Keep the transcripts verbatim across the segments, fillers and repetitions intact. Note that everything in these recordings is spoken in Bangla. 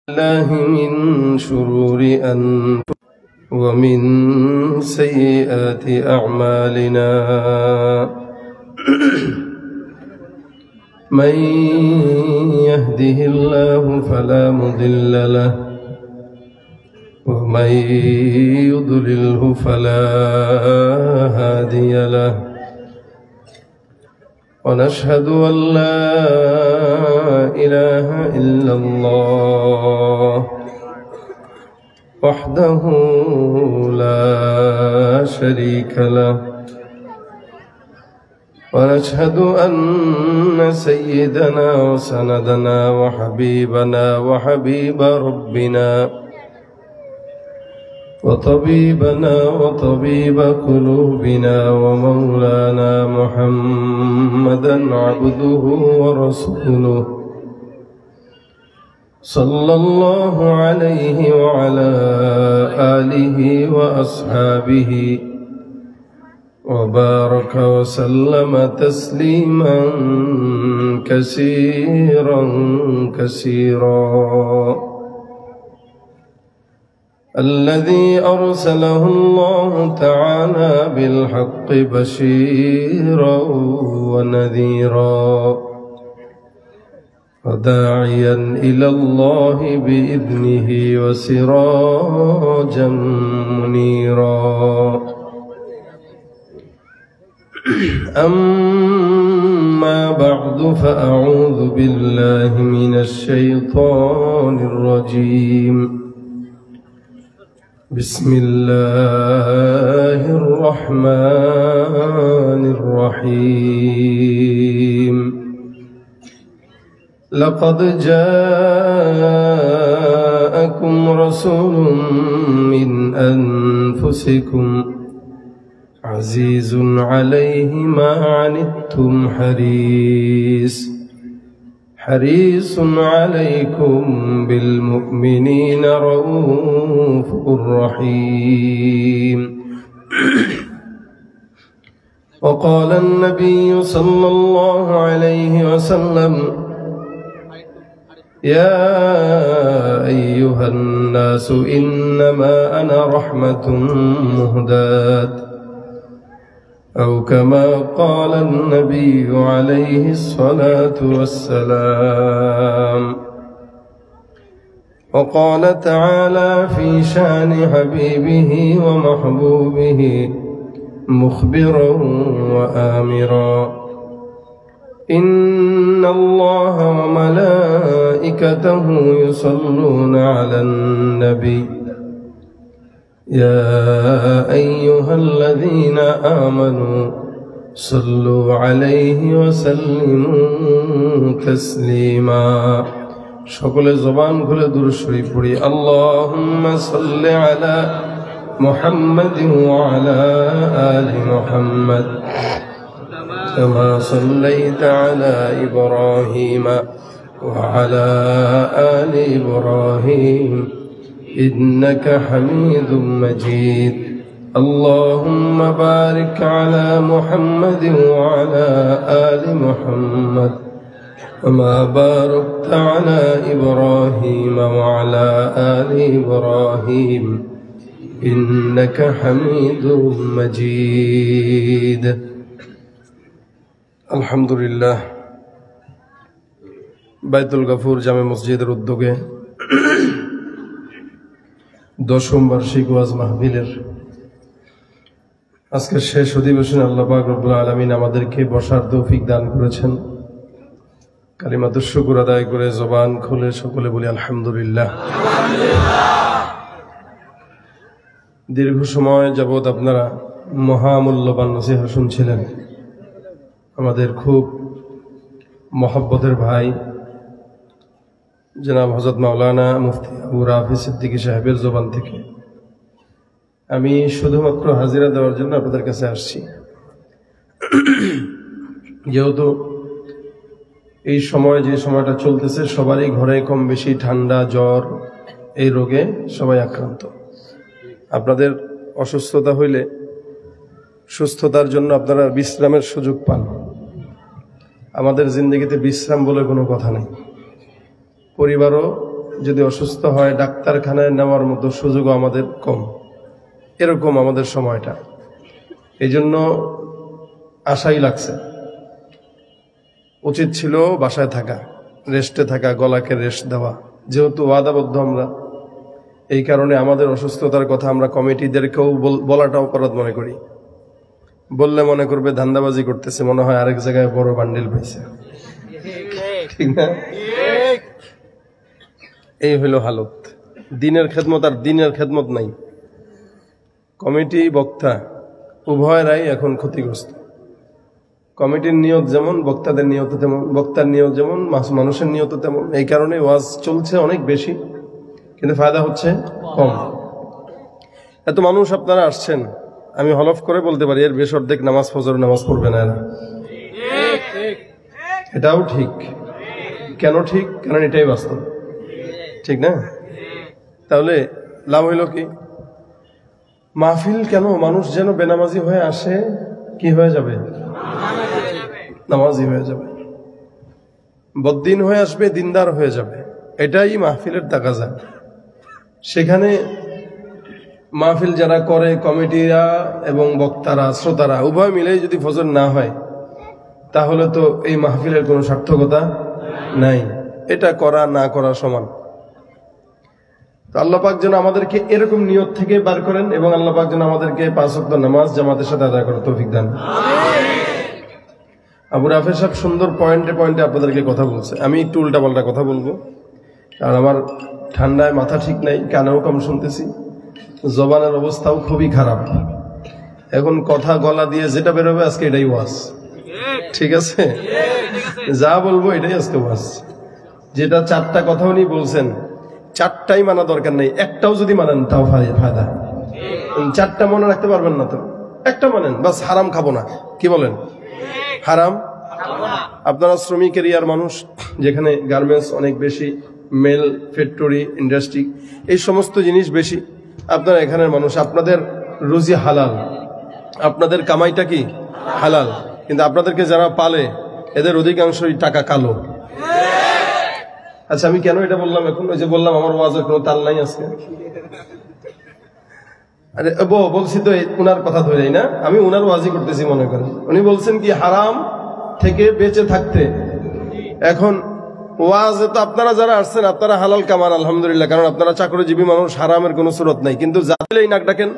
الله من شرور أنفسنا ومن سيئات أعمالنا من يهده الله فلا مضل له ومن يضلله فلا هادي له ونشهد أن لا إله إلا الله وحده لا شريك له ونشهد أن سيدنا وسندنا وحبيبنا وحبيب ربنا وطبيبنا وطبيب قلوبنا ومولانا محمدا عبده ورسوله صلى الله عليه وعلى آله وأصحابه وبارك وسلم تسليما كثيرا كثيرا الذي أرسله الله تعالى بالحق بشيرا ونذيرا وداعيا إلى الله بإذنه وسراجا منيرا أما بعد فأعوذ بالله من الشيطان الرجيم بسم الله الرحمن الرحيم لقد جاءكم رسول من أنفسكم عزيز عليه ما عنتم حريص حريص عليكم بالمؤمنين رؤوف رحيم وقال النبي صلى الله عليه وسلم يا أيها الناس إنما أنا رحمة مهداة أو كما قال النبي عليه الصلاة والسلام وقال تعالى في شان حبيبه ومحبوبه مخبرا وآمرا إن الله وملائكته يصلون على النبي يا أيها الذين آمنوا صلوا عليه وسلموا تسليما সকলে জবান খুলে দুরূদ শরীফ পড়ি আল্লাহুম্মা সাল্লি আলা মুহাম্মাদিন ওয়া আলা আলি মুহাম্মাদ كما صليت على إبراهيم وعلى آل إبراهيم إنك حميد مجيد اللهم بارك على محمد وعلى آل محمد كما باركت على إبراهيم وعلى آل إبراهيم إنك حميد مجيد আলহামদুলিল্লাহ বাইতুল গাফুর জামে মসজিদের উদ্যোগে দশম বার্ষিক ওয়াজ মাহফিলের আজকের শেষ অধিবেশনে আল্লাহ পাক রব্বুল আলামিন আমাদেরকে বসার তৌফিক দান করেছেন। কালিমাতুশ শুকর আদায় করে জবান খুলে সকলে বলি আলহামদুলিল্লাহ। দীর্ঘ সময় যাবৎ আপনারা মহামূল্যবান নসিহত শুনছিলেন। আমাদের খুব মহব্বতের ভাই জনাব হযরত মাওলানা মুফতি আবু রাফি সিদ্দিকী সাহেবের জবান থেকে আমি শুধুমাত্র হাজিরা দেওয়ার জন্য আপনাদের কাছে আসছি। যেহেতু এই সময় যে সময়টা চলতেছে সবারই ঘরে কম বেশি ঠান্ডা জ্বর এই রোগে সবাই আক্রান্ত। আপনাদের অসুস্থতা হইলে সুস্থতার জন্য আপনারা বিশ্রামের সুযোগ পান। আমাদের জিন্দগিতে বিশ্রাম বলে কোনো কথা নেই। পরিবারও যদি অসুস্থ হয় ডাক্তারখানায় নেওয়ার মতো সুযোগও আমাদের কম, এরকম আমাদের সময়টা। এই জন্য আশাই লাগছে, উচিত ছিল বাসায় থাকা, রেস্টে থাকা, গলাকে রেস্ট দেওয়া, যেহেতু ওয়াদাবদ্ধ আমরা। এই কারণে আমাদের অসুস্থতার কথা আমরা কমিটিদেরকেও বলাটা অপরাধ মনে করি। বললে মনে করবে ধান্দাবাজি করতেছে, মনে হয় আরেক জায়গায় বড় বান্ডিল পাইছে, ঠিক না? এই হইল হালত। দিনের খেদমত আর দিনের খেদমত নাই। কমিটি বক্তা উভয়রাই এখন ক্ষতিগ্রস্ত। কমিটির নিয়ত যেমন, বক্তাদের নিয়ত তেমন, বক্তার নিয়ত যেমন, মানুষের নিয়ত তেমন। এই কারণে ওয়াজ চলছে অনেক বেশি, কিন্তু ফায়দা হচ্ছে কম। এত মানুষ আপনারা আসছেন, আমি হলফ করে বলতে পারি এর বেশ অর্ধেক নামাজ ফজর নামাজ পড়বে না এরা। এটাও ঠিক। কেন ঠিক? কারণ এটাই বাস্তব, ঠিক না? তাহলে লাভ হইল কি? মাহফিল কেন মানুষ যেন বেনামাজি হয়ে আসে, কি হয়ে যাবে? নামাজি হয়ে যাবে, বদ্দিন হয়ে আসবে, দিনদার হয়ে যাবে। এটাই মাহফিলের তাকাজা। সেখানে মাহফিল যারা করে, কমিটিরা এবং বক্তারা, শ্রোতারা উভয় মিলেই যদি ফজর না হয়, তাহলে তো এই মাহফিলের কোনো সার্থকতা নাই। এটা করা না করা সমান। আল্লাহ পাক যেন আমাদেরকে এরকম নিয়ত থেকে বার করেন, এবং আল্লাহ পাক যেন আমাদেরকে পাঁচ ওয়াক্ত নামাজ জামাতের সাথে আদায় করার তৌফিক দান। আবু রাফি সাহেব সুন্দর পয়েন্টে পয়েন্টে আপনাদেরকে কথা বলছে। আমি একটু উল্টাপাল্টা কথা বলবো, কারণ আমার ঠান্ডায় মাথা ঠিক নাই, কানেও কম শুনতেছি, জবানের অবস্থাও খুবই খারাপ। এখন কথা গলা দিয়ে যেটা বেরোবে আজকে এটাই ওয়াজ, ঠিক আছে? যা বলবো এটাই আজকে ওয়াজ। যেটা চারটা কথা উনি বলছেন, চারটাই মানা দরকার নেই, একটাও যদি মানেন তাও ফায়দা। চারটা মনে রাখতে পারবেন না তো একটা মানেন, বাস। হারাম খাবো না, কি বলেন? হারাম। আপনারা শ্রমিক এরিয়ার মানুষ, যেখানে গার্মেন্টস অনেক বেশি, মেল ফ্যাক্টরি, ইন্ডাস্ট্রি, এই সমস্ত জিনিস বেশি। আপনারা এখানের মানুষ, আপনাদের রুজি হালাল, আপনাদের কামাইটা কি হালাল। কিন্তু আপনাদেরকে যারা পালে, এদের অধিকাংশই টাকা কালো। আচ্ছা, আমি কেন এটা বললাম এখন? ওই যে বললাম আমার ওয়াজের কোনো তাল নাই আজকে। আরে বো বলছি তো উনার কথা ধরেই না, আমি উনার ওয়াজি করতেছি মনে করেন। উনি বলছেন কি হারাম থেকে বেঁচে থাকতে। এখন ওয়াজে তো আপনারা যারা আসছেন, আপনারা হালাল কামান আলহামদুলিল্লাহ, কারণ আপনারা চাকরিজীবী মানুষ, হারামের কোনো সুরত নাই। কিন্তু যাইলেই নাক ডাকেন,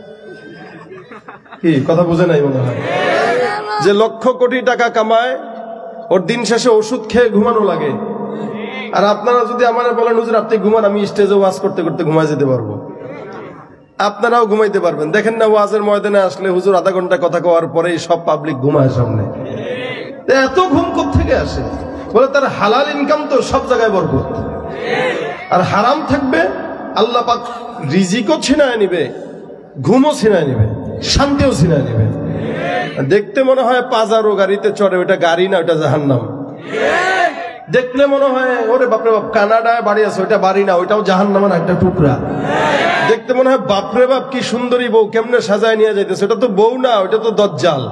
কি কথা বুঝে নাই মনে হয়? যে লক্ষ কোটি টাকা কামায়, ওর দিন শেষে ওষুধ খেয়ে ঘুমানো লাগে। আর আপনারা যদি আমার বলেন হুজুর আপনি ঘুমান, আমি স্টেজে ওয়াজ করতে করতে ঘুমাই যেতে পারবো, আপনারাও ঘুমাইতে পারবেন। দেখেন না ওয়াজের ময়দানে আসলে হুজুর আধা ঘন্টা কথা কওয়ার পরেই সব পাবলিক ঘুমায় সামনে। এত ঘুম কোত্থেকে আসে? বলে তার হালাল ইনকাম তো সব জায়গায় বরকত। আর হারাম থাকবে, আল্লাহ পাক রিজিকও ছিনায় নিবে, ঘুমও ছিনায় নিবে, শান্তিও ছিনায় নিবে। দেখতে মনে হয় পাজারো গাড়িতে চড়ে, ওটা গাড়ি না, ওটা জাহান্নাম। দেখলে মনে হয় ওরে বাপরে বাপ কানাডায় বাড়ি আছে, ওইটা বাড়ি না, ওইটাও জাহান্নামের একটা টুকরা। দেখতে মনে হয় বাপরে বাপ কি সুন্দরী বউ, কেমনে সাজায় নিয়ে যাইতেছে, ওটা তো বউ না, ওইটা তো দজ্জাল।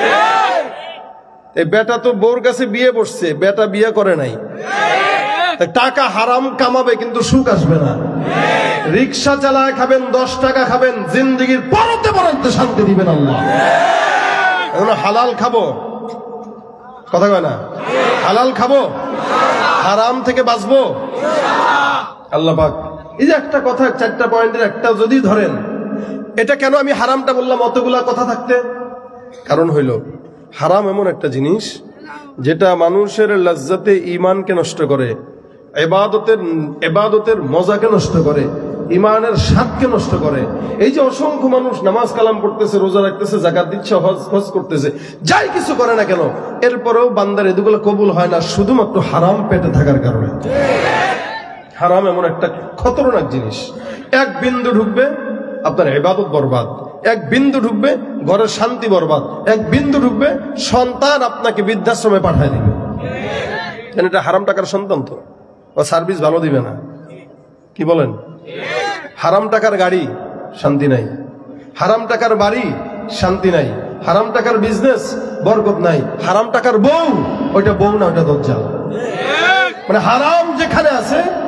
এই বেটা তো বউর কাছে বিয়ে বসছে, বেটা বিয়ে করে নাই। টাকা হারাম কামাবে কিন্তু সুখ আসবে না। রিক্সা চালায় খাবেন, দশ টাকা খাবেন, জিন্দগির পরতে পরতে শান্তি দিবেন আল্লাহ। এখন হালাল খাবো, কথা কয় না, হালাল খাবো, হারাম থেকে বাঁচবো আল্লাহ পাক। এই যে একটা কথা, চারটা পয়েন্টের একটা যদি ধরেন, এটা কেন আমি হারামটা বললাম অতগুলা কথা থাকতে? কারণ হইল হারাম এমন একটা জিনিস যেটা মানুষের লজ্জাতে ঈমানকে নষ্ট করে, ইবাদতের ইবাদতের মজাকে নষ্ট করে, ঈমানের স্বাদকে নষ্ট করে। এই যে অসংখ্য মানুষ নামাজ কালাম পড়তেছে, রোজা রাখতেছে, যাকাত দিচ্ছে, হজ হজ করতেছে, যাই কিছু করে না কেন, এরপরেও বান্দার এগুলো কবুল হয় না, শুধুমাত্র হারাম পেটে থাকার কারণে। হারাম এমন একটা খতরনাক জিনিস, এক বিন্দু ঢুকবে আপনার ইবাদত বরবাদ, এক বিন্দু ঢুকবে ঘরের শান্তি বরবাদ, এক বিন্দু ঢুকবে সন্তান আপনাকে বৃদ্ধাশ্রমে পাঠায় দিবে। এটা হারাম টাকার সন্তান তো, ও সার্ভিস ভালো দিবে না, কি বলেন? হারাম টাকার গাড়ি, শান্তি নাই। হারাম টাকার বাড়ি, শান্তি নাই। হারাম টাকার বিজনেস, বরকত নাই। হারাম টাকার বউ, ওইটা বউ না, ওইটা দজ্জাল। মানে হারাম যেখানে আছে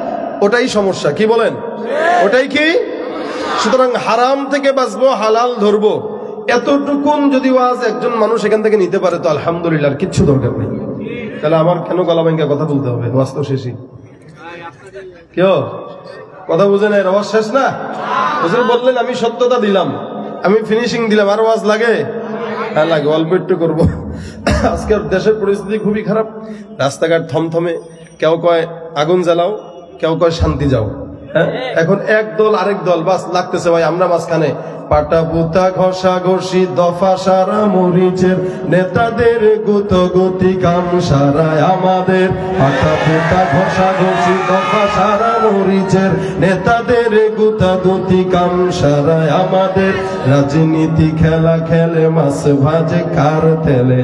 ওটাই সমস্যা। কি বলেন? ওটাই কি? সুতরাং হারাম থেকে বাঁচবো, হালাল ধরবো, এতটুকুন যদি ওয়াজ একজন মানুষ এখান থেকে নিতে পারে তো আলহামদুলিল্লাহ, আর কিচ্ছু দরকার নেই। তাহলে আমার কেন গলা ভাঙ্গা কথা বলতে হবে? ওয়াজ তো শেষই। কেউ কথা বুঝে নাই? ওয়াজ শেষ না? হুজুর বললেন আমি সত্যতা দিলাম, আমি ফিনিশিং দিলাম, আর ওয়াজ লাগে? হ্যাঁ লাগে, অল্প একটু করবো। আজকের দেশের পরিস্থিতি খুবই খারাপ, রাস্তাঘাট থমথমে, কেউ কয় আগুন জ্বালাও, কেউ কয় শান্তি যাও। হ্যাঁ, এখন এক দল আরেক দল বাস লাগতেছে ভাই, আমরা মাঝখানে। পাটা পুতা ঘষা ঘষি দফা সারা মরিচের নেতাদের গুত গতি কাম সারায় আমাদের। পাটা পুতা ঘষা ঘষি দফা সারা মরিচের নেতাদের গুতা গতি কাম সারায় আমাদের। রাজনীতি খেলা খেলে মাছ ভাজে কার তেলে,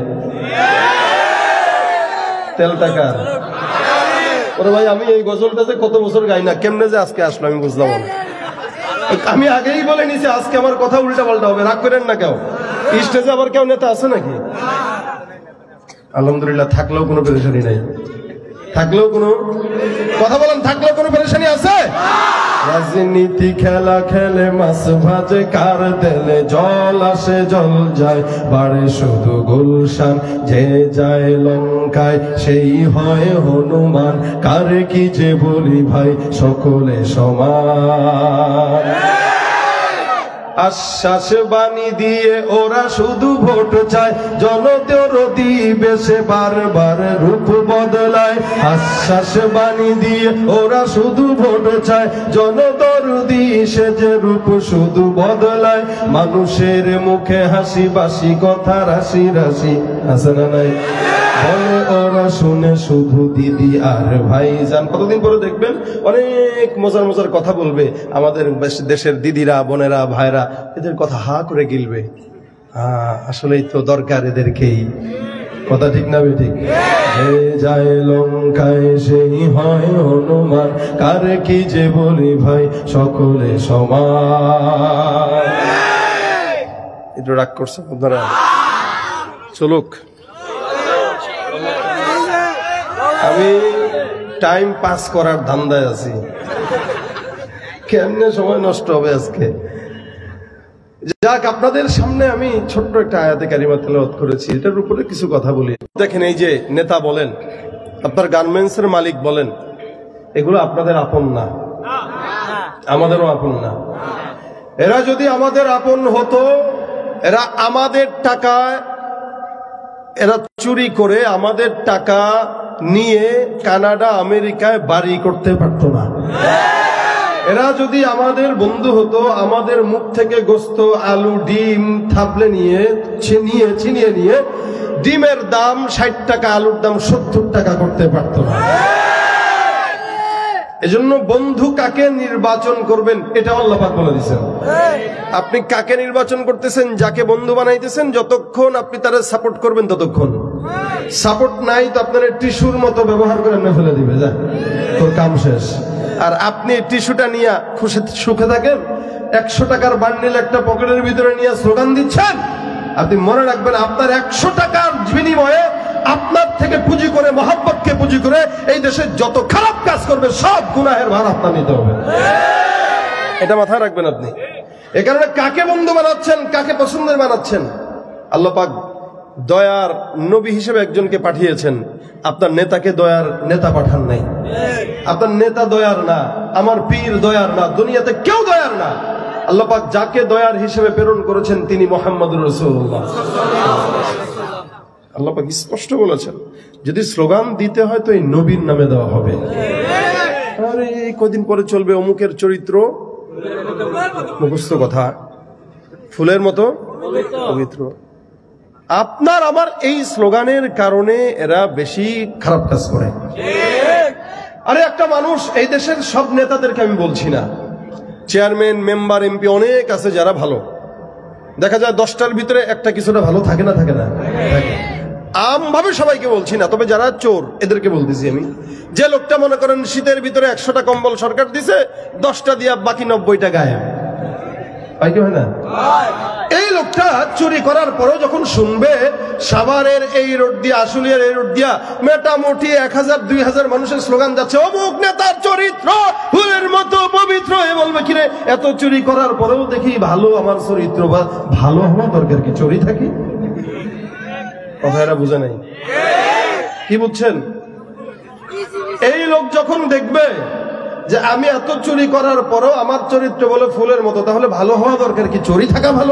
তেলটা কার? ওরে ভাই, আমি এই গজলটা যে কত বছর গাই না, কেমনে যে আজকে আসলো আমি বুঝলাম না। আমি আগেই বলে নিছি আজকে আমার কথা উল্টা পাল্টা হবে, রাগ করেন না কেউ। স্টেজে আবার কেউ নেতা আছে নাকি? আলহামদুলিল্লাহ, থাকলেও কোনো পেরেশানি নাই, থাকলেও কোনো কথা বলেন, থাকলেও কোনো পেরেশানি আছে? রাজনীতি খেলা খেলে মাছ ভাজে কার তেলে, জল আসে জল যায় বাড়ে শুধু গুলশান, যে যায় লঙ্কায় সেই হয় হনুমান। কারে কি যে বলি ভাই, সকলে সমান। আশ্বাস বাণী দিয়ে ওরা শুধু ভোট চায়, জনদরদি বেশে বারবার রূপ বদলায়। আশ্বাস বাণী দিয়ে ওরা শুধু ভোট চায়, জনদরদি সেজে রূপ শুধু বদলায়। মানুষের মুখে হাসি বাসি কথা রাশি রাশি আছে না নাই? বলে ওরা শুনে শুধু দিদি আর ভাইজান। কতদিন পরে দেখবেন অনেক মজার মজার কথা বলবে আমাদের দেশের দিদিরা, বোনেরা, ভাইরা, এদের কথা হা করে গিলবে। হ্যাঁ, আসলেই তো দরকার এদেরকেই। কথা ঠিক না বেঠিক? যে যায় লঙ্কায় সেই হয় হনুমান, কারে কি যে বলি ভাই, সকলে সমান। একটু রাগ করছে আপনারা? চলুক, আমি টাইম পাস করার ধান্দায় আছি। কেমনে সময় নষ্ট হবে আজকে? যাক, আপনাদের সামনে আমি ছোট্ট একটা আয়াতে কারিমা তেলাওয়াত করেছি, এটার উপরে কিছু কথা বলি। দেখেন, এই যে নেতা বলেন, আপনার গার্মেন্টস এর মালিক বলেন, এগুলো আপনাদের আপন না, আমাদেরও আপন না। এরা যদি আমাদের আপন হতো, এরা আমাদের টাকা, এরা চুরি করে আমাদের টাকা নিয়ে কানাডা আমেরিকায় বাড়ি করতে পারতো না। এরা যদি আমাদের বন্ধু হতো, আমাদের মুখ থেকে গোস্ত, আলু, ডিম থাবলে নিয়ে ছিনিয়ে ছিনিয়ে নিয়ে ডিমের দাম ষাট টাকা, আলুর দাম সত্তর টাকা করতে পারতো না। এজন্য বন্ধু কাকে নির্বাচন করবেন এটা আল্লাহ পাক বলে দিয়েছেন। আপনি কাকে নির্বাচন করতেছেন, যাকে বন্ধু বানাইতেছেন, যতক্ষণ আপনি তারা সাপোর্ট করবেন ততক্ষণ। সাপোর্ট নাই তো আপনার টিস্যুর মতো ব্যবহার করে এমনি ফেলে দিবে, যা তোর কাম শেষ। আর আপনি টিস্যুটা নিয়ে খুশি সুখে থাকেন, একশো টাকার বান্ডিল একটা পকেটের ভিতরে নিয়ে স্লোগান দিচ্ছেন। আপনি মনে রাখবেন, আপনার একশো টাকার বিনিময়ে আপনার থেকে পুঁজি করে, মহব্বতকে পুঁজি করে এই দেশে যত খারাপ কাজ করবে সব গুনাহের ভার আপনার নিতে হবে। এটা মাথায় রাখবেন আপনি। এ কারণে কাকে বন্ধু বানাচ্ছেন, কাকে পছন্দের বানাচ্ছেন, আল্লাহ পাক দয়ার নবী হিসেবে একজনকে পাঠিয়েছেন। আপনার নেতাকে দয়ার নেতা পাঠান নাই। আপনার নেতা দয়ার না, আমার পীর দয়ার না, দুনিয়াতে কেউ দয়ার না। আল্লাহ পাক যাকে দয়ার হিসেবে প্রেরণ করেছেন তিনি মুহাম্মদুর রাসূলুল্লাহ। আল্লাহ পাক স্পষ্ট বলেছেন, যদি স্লোগান দিতে হয় তো এই নবীর নামে দেওয়া হবে। আরে এই কদিন পরে চলবে অমুকের চরিত্র মুখস্থ কথা, ফুলের মতো পবিত্র। আপনার আমার এই স্লোগানের কারণে এরা বেশি খারাপ কাজ করে। আরে একটা মানুষ, এই দেশের সব নেতাদেরকে আমি বলছি না, চেয়ারম্যান, মেম্বার, এমপি অনেক আছে যারা ভালো, দেখা যায় দশটার ভিতরে একটা কিছুটা ভালো থাকে না, থাকে না থাকে। আমভাবে সবাইকে বলছি না, তবে যারা চোর এদেরকে বলতেছি আমি। যে লোকটা মনে করেন শীতের ভিতরে একশোটা কম্বল সরকার দিছে, দশটা দিয়া বাকি নব্বইটা গায়েব। হয় কি হয় না? এই লোকটা চুরি করার পরেও যখন শুনবে সাভারের এই রোড দিয়ে, আশুলিয়ার এই রোড দিয়া মোটামুটি এক হাজার দুই হাজার মানুষের স্লোগান যাচ্ছে, অমুক নেতার চরিত্র ফুলের মতো পবিত্র, এ বলবে কিরে এত চুরি করার পরেও দেখি ভালো আমার চরিত্র, বা ভালো হওয়া দরকার কি চুরি থাকি? কথা এরা বুঝে নাই, কি বুঝছেন? এই লোক যখন দেখবে যে আমি এত চুরি করার পরও আমার চরিত্র বলে ফুলের মতো, তাহলে ভালো হওয়া দরকার কি চুরি থাকা ভালো?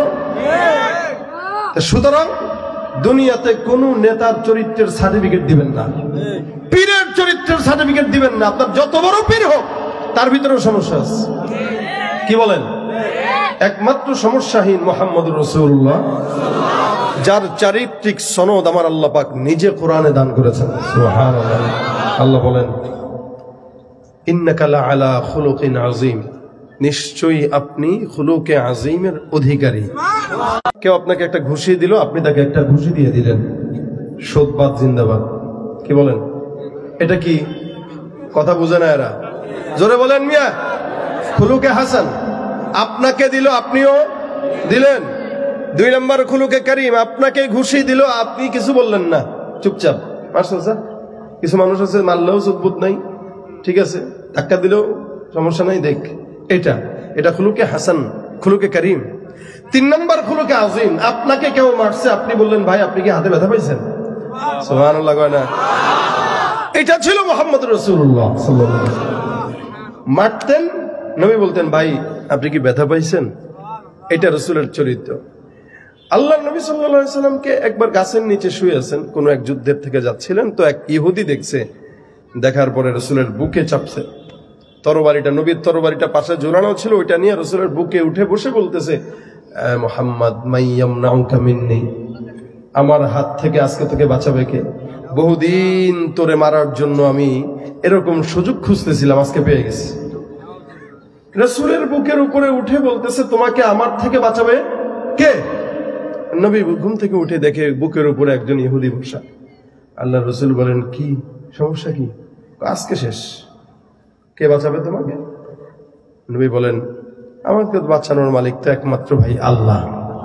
সুতরাং দুনিয়াতে কোন নেতার চরিত্রের সার্টিফিকেট দিবেন না, পীরের চরিত্রের সার্টিফিকেট দিবেন না। আপনার যত বড় পীর হোক তার ভিতরেও সমস্যা আছে, কি বলেন? একমাত্র সমস্যাহীন মুহাম্মদুর রাসূলুল্লাহ, যার চারিত্রিক সনদ আমার আল্লাহ পাক নিজে কোরআনে দান করেছেন। সুবহানাল্লাহ। আল্লাহ বলেন ইন্নাকা লাআলা খুলুকিন আযীম, নিশ্চয়ই আপনি খুলুকে আযীমের অধিকারী। কেউ আপনাকে একটা ঘুষি দিল, আপনি তাকে একটা ঘুষি দিয়ে দিলেন, শোধবাদ জিন্দাবাদ, কি বলেন? এটা কি কথা বুঝে না এরা? জোরে বলেন মিয়া। খুলুকে হাসান, আপনাকে দিল আপনিও দিলেন। দুই নম্বর খুলুকে কারীম, আপনাকে ঘুষি দিল আপনি কিছু বললেন না, চুপচাপ মারছেন। স্যার কিছু মানুষ আছে মারলেও সুবুত নাই, ঠিক আছে, ধাক্কা দিলেও সমস্যা নাই, দেখ এটা এটা খুলুকে হাসান, খুলুকে কারীম। তিন নম্বর খুলুকে আযীম, আপনাকে কেউ মারছে, আপনি বললেন ভাই আপনি কি হাতে ব্যথা পাইছেন? সুবহানাল্লাহ কয় না? এটা ছিল মুহাম্মদুর রাসূলুল্লাহ সাল্লাল্লাহু আলাইহি ওয়াসাল্লাম। মারতেন, নবী বলতেন ভাই আপনি কি ব্যথা পাইছেন? এটা রাসূলের চরিত্র। আল্লাহ নবী সাল্লাল্লাহু আলাইহি ওয়াসাল্লামকে একবার গাছের নিচে শুয়ে আছেন, কোন এক যুদ্ধের থেকে যাচ্ছিলেন, তো এক ইহুদি দেখছে, দেখার পরে রাসূলের বুকে চাপছে তরবারিটা, নবীর তরবারিটা পাশে ঝুলানো ছিল, ওইটা নিয়ে রাসূলের বুকে উঠে বসে বলতেছে, মুহাম্মদ মাইয়ামনাউকা মিন্নি, আমার হাত থেকে আজকে তোকে বাঁচাবে কে? বহুদিন তোরে মারার জন্য আমি এরকম সুযোগ খুঁজতেছিলাম, আজকে পেয়ে গেছি। রাসূলের বুকের উপরে উঠে বলতেছে তোমাকে আমার থেকে বাঁচাবে কে? নবী ঘুম থেকে উঠে দেখে বুকের উপরে একজন ইহুদি বসা। আল্লাহ রাসূল বলেন কি সমস্যা কি? আজকে শেষ, কে বাঁচাবে তোমাকে? নবী বলেন আমাকে বাঁচানোর মালিক তো একমাত্র ভাই আল্লাহ।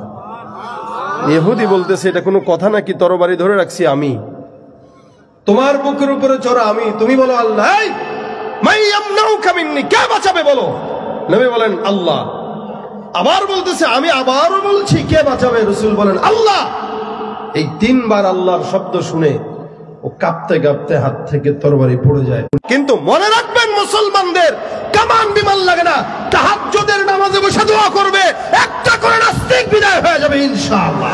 ইহুদি বলতেছে এটা কোনো কথা নাকি? তরবারি ধরে রাখছি আমি, তোমার বুকের উপরে চড়া আমি, তুমি বলো আল্লাহ। এই মাইয়ামনাউকা মিন্নি, কে বাঁচাবে বলো? নবী বলেন আল্লাহ। আবার বলতেছে আমি আবারও বলছি কে বাঁচাবে? রাসূল বলেন আল্লাহ। এই তিনবার আল্লাহর শব্দ শুনে ও কাঁপতে কাঁপতে হাত থেকে তরবারি পড়ে যায়। কিন্তু মনে রাখবেন মুসলমানদের কামান বিমান লাগে না, তাহাজ্জুদের নামাজে বসে দোয়া করবে, একটা করে নাস্তিক বিদায় হয়ে যাবে ইনশাআল্লাহ।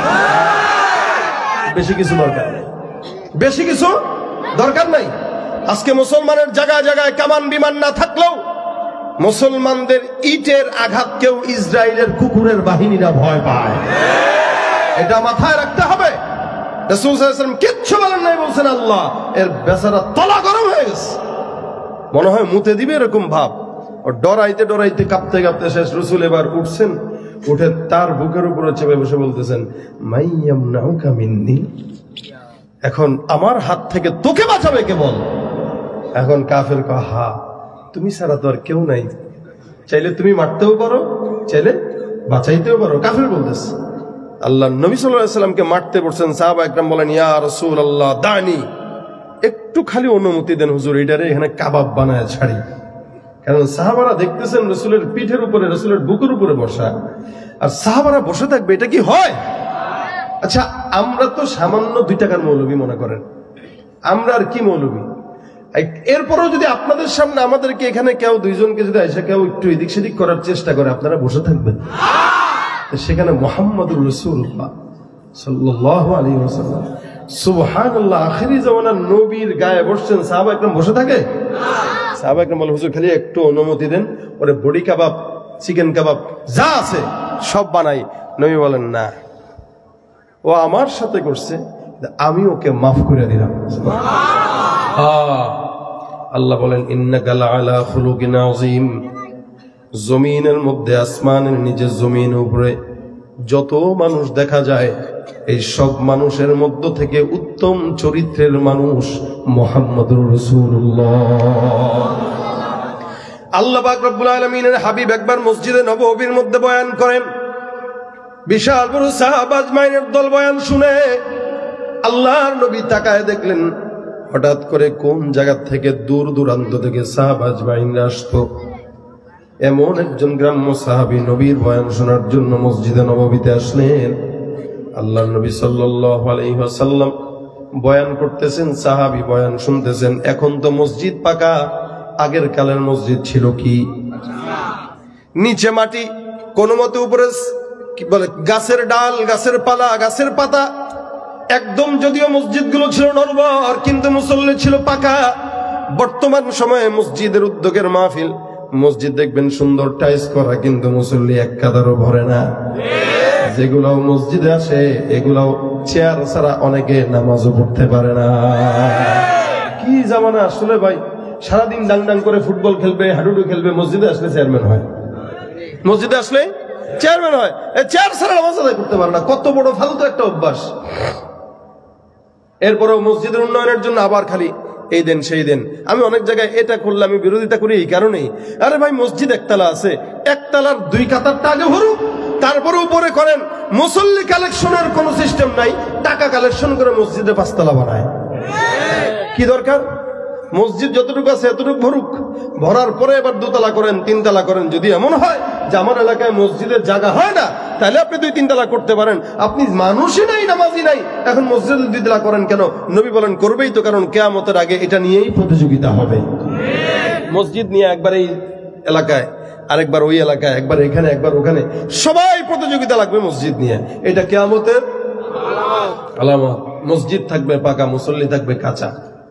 বেশি কিছু দরকার নেই, বেশি কিছু দরকার নাই। আজকে মুসলমানের জায়গায় জায়গায় কামান বিমান না থাকলেও মুসলমানদের ইটের আঘাতকেও ইসরায়েলের কুকুরের বাহিনীরা ভয় পায়, এটা মাথায় রাখতে হবে। রাসূল সাল্লাল্লাহু আলাইহি ওয়াসাল্লাম কিচ্ছু বলেন নাই, বলছেন আল্লাহ। এর বেচারা তলা গরম হয়ে গেছে, মনে হয় মুতে দিবে এরকম ভাব। ও ডরাইতে ডরাইতে কাঁপতে কাঁপতে শেষ। রাসূল এবার উঠছেন, উঠে তার বুকের উপরে চেপে বসে বলতেছেন মাইয়ামনাউকা মিন্নি, এখন আমার হাত থেকে তোকে বাঁচাবে কে বল? এখন কাফের কয় হা, তুমি ছাড়া তো আর কেউ নাই, চাইলে তুমি মারতেও পারো, চাইলে বাঁচাইতেও পারো। কাফের বলতেছে। আল্লাহ নবী সাল্লাল্লাহু আলাইহি ওয়াসাল্লামকে মারতে বলছেন, সাহাবা একরাম বলেন ইয়া রাসূলুল্লাহ দানি, একটু খালি অনুমতি দেন হুজুর, এটারে এখানে কাবাব বানায় ছাড়ি। কারণ সাহাবারা দেখতেছেন রাসূলের পিঠের উপরে, রাসূলের বুকের উপরে বসা, আর সাহাবারা বসে থাকবে, এটা কি হয়? আচ্ছা আমরা তো সামান্য দুই টাকার মৌলবী মনে করেন, আমরা আর কি মৌলবী? এরপরও যদি আপনাদের সামনে আমাদেরকে এখানে কেউ দুইজনকে যদি এসে কেউ একটু এদিক সেদিক করার চেষ্টা করে, আপনারা বসে থাকবেন? সেখানে মুহাম্মদুর রাসূলুল্লাহ সাল্লাল্লাহু আলাইহি ওয়াসাল্লাম সুবহানাল্লাহ আখিরি জামানার নবীর গায়ে বসছেন, সাহাবা একদম বসে থাকে? সাহাবা একদম বলে হুজুর খালি একটু অনুমতি দেন, ওরে বডি কাবাব, চিকেন কাবাব যা আছে সব বানাই। নবী বলেন না, ও আমার সাথে করছে, আমি ওকে মাফ করে দিলাম। আল্লাহ বলেন ইন্নাকা লাআলা খুলুকিন আযীম। জমিনের মধ্যে, আসমানের নিচে, জমিন উপরে যত মানুষ দেখা যায়, এই সব মানুষের মধ্য থেকে উত্তম চরিত্রের মানুষ মুহাম্মদুর রাসূলুল্লাহ। আল্লাহ পাক রব্বুল আলামিনের হাবিব একবার মসজিদে নববীর মধ্যে বয়ান করেন, বিশাল বড় সাহাবা আজমাইনের দল বয়ান শুনে আল্লাহর নবী তাকায় দেখলেন হঠাৎ করে কোন জায়গা থেকে দূর দূরান্ত থেকে সাহাবা আজমাইনরা আসতো। এমন একজন গ্রাম্য সাহাবী নবীর বয়ান শোনার জন্য মসজিদে নববীতে আসলেন। আল্লাহর নবী সাল্লাল্লাহু আলাইহি ওয়াসাল্লাম বয়ান করতেছেন, সাহাবী বয়ান শুনতেছেন। এখন তো মসজিদ পাকা, আগের কালের মসজিদ ছিল কি নিচে মাটি, কোন মতে উপরে কি বলে গাছের ডাল, গাছের পালা, গাছের পাতা। একদম যদিও মসজিদগুলো ছিল নরবর, কিন্তু মুসল্লি ছিল পাকা। বর্তমান সময়ে মসজিদের উদ্যোগের মাহফিল, মসজিদ দেখবেন সুন্দর টাইলস করা, কিন্তু মুসল্লি এক কাদারও ভরে না। যেগুলো মসজিদে আসে এগুলাও চেয়ার ছাড়া অনেকে নামাজও পড়তে পারে না। কি জামানা আসলে ভাই, সারাদিন ডাং ডাং করে ফুটবল খেলবে, হাডুডু খেলবে, মসজিদে আসলে চেয়ারম্যান হয়, মসজিদে আসলে চেয়ারম্যান হয়, চেয়ার ছাড়া নামাজ আদায় করতে পারে না। কত বড় ফালতু একটা অভ্যাস। এরপরেও মসজিদের উন্নয়নের জন্য আবার খালি এই দেন সেই দেন। আমি অনেক জায়গায় এটা করলে আমি বিরোধিতা করি এই কারণেই, আরে ভাই মসজিদ একতলা আছে, একতলার দুই কাতারটা আগে ভরুক, তারপরে উপরে করেন। মুসল্লি কালেকশনের কোন সিস্টেম নাই, টাকা কালেকশন করে মসজিদে পাঁচতলা বানায়। কি দরকার? মসজিদ যতটুকু আছে এতটুকু ভরুক, ভরার পরে এবার দুতলা করেন, তিনতলা করেন। যদি এমন হয় যে আমার এলাকায় মসজিদের জায়গা হয় না, তাহলে আপনি দুই তিনতলা করতে পারেন। আপনি মানুষই নাই, নামাজি নাই, এখন মসজিদে দুই তলা করেন কেন? নবী বলেন করবেই তো, কারণ কিয়ামতের আগে এটা নিয়েই প্রতিযোগিতা হবে। মসজিদ নিয়ে একবার এই এলাকায়, আরেকবার ওই এলাকায়, একবার এখানে, একবার ওখানে, সবাই প্রতিযোগিতা লাগবে মসজিদ নিয়ে। এটা কিয়ামতের আলামত। মসজিদ থাকবে পাকা, মুসল্লি থাকবে কাঁচা।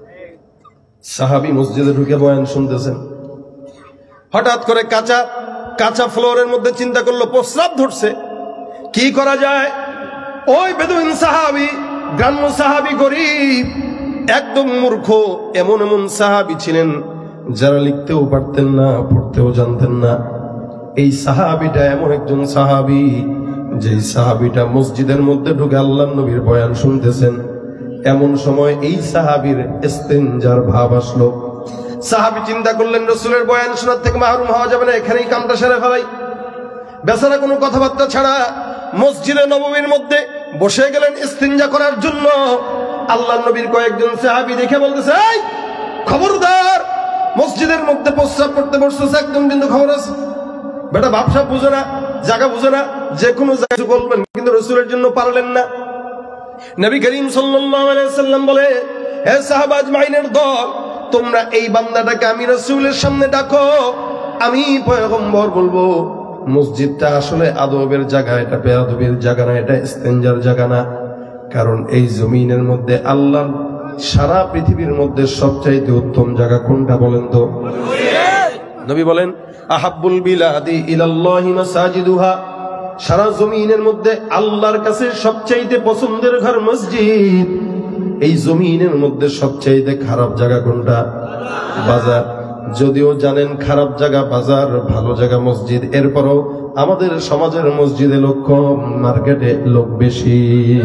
সাহাবী মসজিদে ঢুকে বয়ান শুনতেছেন, হঠাৎ করে কাঁচা কাঁচা ফ্লোরের মধ্যে চিন্তা করলো প্রস্রাব ধরছে, কি করা যায়? ওই বেদুইন সাহাবী, গ্রাম্য সাহাবী, গরিব, একদম মূর্খ, এমন এমন সাহাবী ছিলেন যারা লিখতেও পারতেন না, পড়তেও জানতেন না। এই সাহাবীটা এমন একজন সাহাবী, যে সাহাবীটা মসজিদের মধ্যে ঢুকে আল্লাহর নবীর বয়ান শুনতেছেন। এমন সময় এই সাহাবীর ইস্তেনজার ভাব আসলো। সাহাবী চিন্তা করলেন রাসূলের বয়ান শোনার থেকে মাহরুম হওয়া যাবে না, এখানেই কামটা সেরে ফেলাই। বেচারা কোনো কথাবার্তা ছাড়া মসজিদে নববীর মধ্যে বসে গেলেন ইস্তেনজা করার জন্য। আল্লাহর নবীর কয়েকজন সাহাবী দেখে বলতেছে, এই খবরদার, মসজিদের মধ্যে প্রস্রাব করতে বসছিস, একদম কিন্তু খবর আছে। বেটা ভাবসাব বুঝে না, জায়গা বুঝে না, যে কোনো জায়গায় বলবেন, কিন্তু রাসূলের জন্য পারলেন না। নবী করিম সাল্লাল্লাহু আলাইহি ওয়াসাল্লাম বলে, হে সাহাবা আজমাইনের দল, তোমরা এই বান্দাটাকে আমি রাসূলের সামনে ডাকো, আমি পয়গম্বর বলবো মসজিদটা আসলে আদবের জায়গা, এটা বেয়াদবির জায়গা না, এটা ইস্তেনজার জায়গা না। কারণ এই জমিনের মধ্যে আল্লাহ সারা পৃথিবীর মধ্যে সবচাইতে উত্তম জায়গা কোনটা বলেন তো? নবী বলেন, আহাব্বুল বিলাদি ইলাল্লাহি মাসাজিদুহা, সারা জমিনের মধ্যে আল্লাহর কাছে সবচাইতে পছন্দের ঘর মসজিদ। এই জমিনের মধ্যে সবচাইতে খারাপ জায়গা কোনটা? বাজার। যদিও জানেন খারাপ জায়গা বাজার, ভালো জায়গা মসজিদ, এরপরও আমাদের সমাজের মসজিদে লোক কম, মার্কেটে লোক বেশি।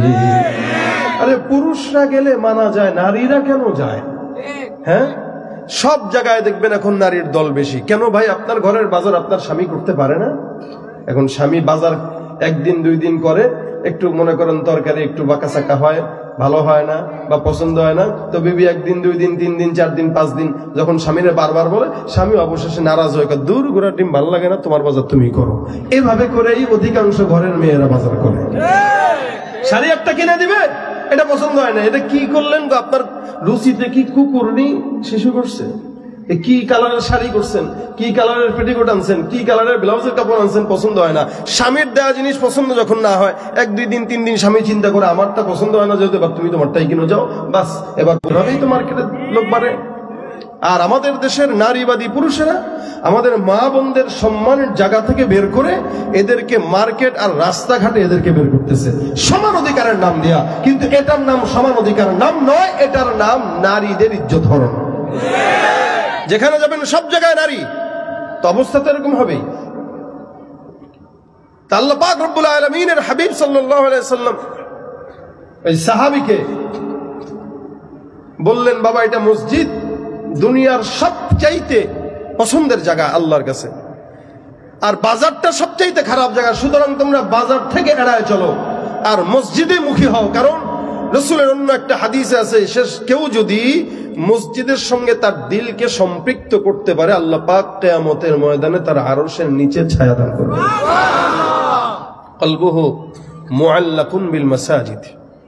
আরে পুরুষরা গেলে মানা যায়, নারীরা কেন যায়? হ্যাঁ, সব জায়গায় দেখবেন এখন নারীর দল বেশি। কেন ভাই? আপনার ঘরের বাজার আপনার স্বামী করতে পারে না? এখন স্বামী বাজার একদিন দুই দিন করে, একটু মনে করেন তরকারি একটু বাঁকা চাকা হয়, ভালো হয় না বা পছন্দ হয় না, তো বিবি একদিন দুই দিন তিন দিন চার দিন পাঁচ দিন যখন স্বামীরে বারবার বলে, স্বামী অবশেষে নারাজ হয়ে দূর ঘোরা ডিম ভালো লাগে না, তোমার বাজার তুমি করো। এভাবে করেই অধিকাংশ ঘরের মেয়েরা বাজার করে। শাড়ি একটা কিনে দিবে, এটা পছন্দ হয় না, এটা কি করলেন? আপনার রুচিতে কি কুকুরনি শিশু করছে? কি কালারের শাড়ি করছেন, কি কালারের পেটিকোট আনছেন, কি কালারের ব্লাউজের কাপড় আনছেন, পছন্দ হয় না। স্বামীর দেওয়া জিনিস পছন্দ যখন না হয়, এক দুই দিন তিন দিন স্বামী চিন্তা করে আমারটা পছন্দ হয় না, যেহেতু এবার তুমি তোমারটাই কিনে যাও, বাস এবার এভাবেই তো মার্কেটে লোক বাড়ে। আর আমাদের দেশের নারীবাদী পুরুষেরা আমাদের মা বোনদের সম্মানের জায়গা থেকে বের করে এদেরকে মার্কেট আর রাস্তাঘাটে এদেরকে বের করতেছে সমান অধিকারের নাম দেয়া। কিন্তু এটার নাম সমান অধিকারের নাম নয়, এটার নাম নারীদের ইজ্জত হরণ। যেখানে যাবেন সব জায়গায় নারী, তো অবস্থা তো এরকম হবেই। আল্লাহ পাক রব্বুল আলামিনের হাবিব সাল্লাল্লাহু আলাইহি ওয়াসাল্লাম এই সাহাবীকে বললেন, বাবা এটা মসজিদ দুনিয়ার সবচাইতে পছন্দের জায়গা আল্লাহর কাছে। আর বাজারটা সবচাইতে খারাপ জায়গা, সুতরাং তোমরা বাজার থেকে এড়ায় চলো আর মসজিদে মুখী হও। কারণ রাসূলের অন্য একটা হাদিসে আছে, শেষ কেউ যদি মসজিদের সঙ্গে তার দিলকে সম্পৃক্ত করতে পারে, আল্লাহ পাক কিয়ামতের ময়দানে তার আরশের নিচে ছায়া দান করবে। কলবুহু মুআল্লাকুন বিল মাসাজিদ।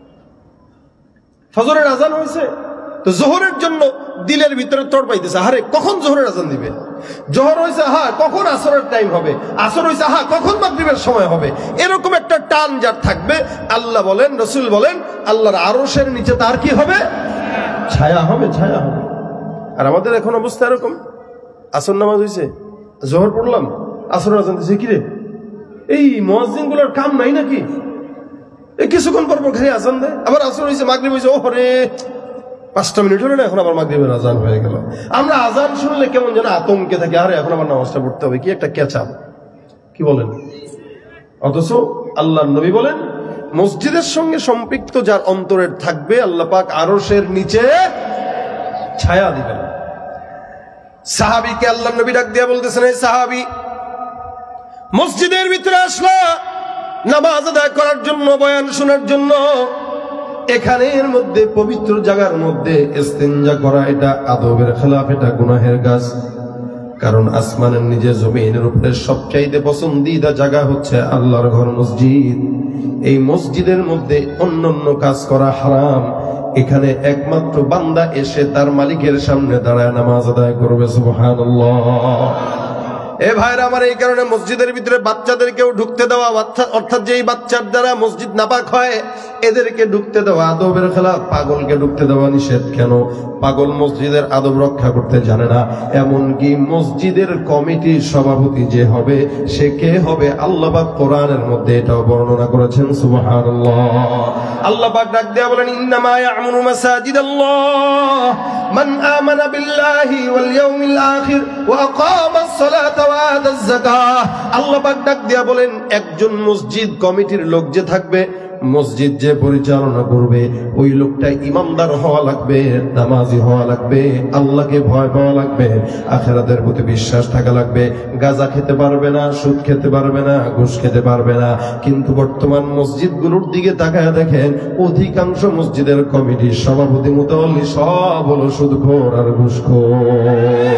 ফজরের আজান হয়েছে তো জোহরের জন্য দিলের ভিতরে তোড় পাইতেছে, আরে কখন জোহরের আজান দিবে। জোহর হয়েছে, হ্যাঁ কখন আসরের টাইম হবে। আসর হয়েছে, হ্যাঁ কখন মাগরিবের সময় হবে। এরকম একটা টান যার থাকবে, আল্লাহ বলেন, রাসূল বলেন, আল্লাহর আরশের নিচে তার কি হবে? ছায়া হবে, ছায়া হবে। আর আমাদের এখন অবস্থা এরকম, আসর নামাজ হয়েছে, জোহর পড়লাম, আসর আজান দিছে, কি রে এই মুয়াজ্জিন গুলোর কাম নাই নাকি? এই কিছুক্ষণ পর পর খালি আজান দেয়, আবার আসর হয়েছে, মাগরিব হয়েছে, ও রে পাঁচটা মিনিট হলো না, এখন আবার মাগরিবের আজান হয়ে গেল। আমরা আজান শুনলে কেমন যেন আতঙ্কে থাকি, আরে এখন আবার নামাজটা পড়তে হবে, কি একটা ক্যাচাপ, কি বলেন? অথচ আল্লাহর নবী বলেন, মসজিদের সঙ্গে সম্পৃক্ত যার অন্তরের থাকবে, আল্লাহ পাক আরশের নিচে ছায়া দিবেন। সাহাবীকে আল্লাহর নবী ডাক দিয়া বলতেছেন, এই সাহাবী মসজিদের ভিতরে আসলা নামাজ আদায় করার জন্য, বয়ান শোনার জন্য। এখানের মধ্যে পবিত্র জায়গার মধ্যে ইস্তেঞ্জা করা এটা আদবের খেলাফ, এটা গুনাহের কাজ। কারণ আসমানের নিচে জমিনের উপরে সবচাইতে পছন্দিদা জায়গা হচ্ছে আল্লাহর ঘর, মসজিদ। এই মসজিদের মধ্যে অন্যান্য কাজ করা হারাম। এখানে একমাত্র বান্দা এসে তার মালিকের সামনে দাঁড়ায় নামাজ আদায় করবে। সুবহানাল্লাহ। এ ভাইরা আমার, এই কারণে মসজিদের ভিতরে বাচ্চাদেরকেও ঢুকতে দেওয়া, অর্থাৎ যেই বাচ্চার দ্বারা মসজিদ নাপাক হয় এদেরকে ঢুকতে দেওয়া আদবের খেলাফ। পাগলকে ঢুকতে দেওয়া নিষেধ। কেন? পাগল মসজিদের আদব রক্ষা করতে জানে না। এমনকি মসজিদের কমিটির সভাপতি যে হবে সে কে হবে, আল্লাহ পাক কোরআনের মধ্যে এটাও বর্ণনা করেছেন। সুবহানাল্লাহ। আল্লাহ পাক ডাক দেয়া বলেন, ইন্নামা ইয়া'মুরু মাসাজিদাল্লাহ মান আমানা বিল্লাহি ওয়াল ইয়াউমিল আখির ওয়া আকামাস সালাতা ওয়া আতাজ যাকাহ। আল্লাহ পাক ডাক দেয়া বলেন, একজন মসজিদ কমিটির লোক যে থাকবে, মসজিদ যে পরিচালনা করবে, ওই লোকটা ইমানদার হওয়া লাগবে, নামাজি হওয়া লাগবে, আল্লাহকে ভয় পাওয়া লাগবে, আখিরাতের প্রতি বিশ্বাস থাকা লাগবে। গাঁজা খেতে পারবে না, সুদ খেতে পারবে না, ঘুষ খেতে পারবে না। কিন্তু বর্তমান মসজিদগুলোর দিকে তাকায় দেখেন, অধিকাংশ মসজিদের কমিটির সভাপতি মুতাওয়াল্লি সব হলো সুদখোর আর ঘুষখোর।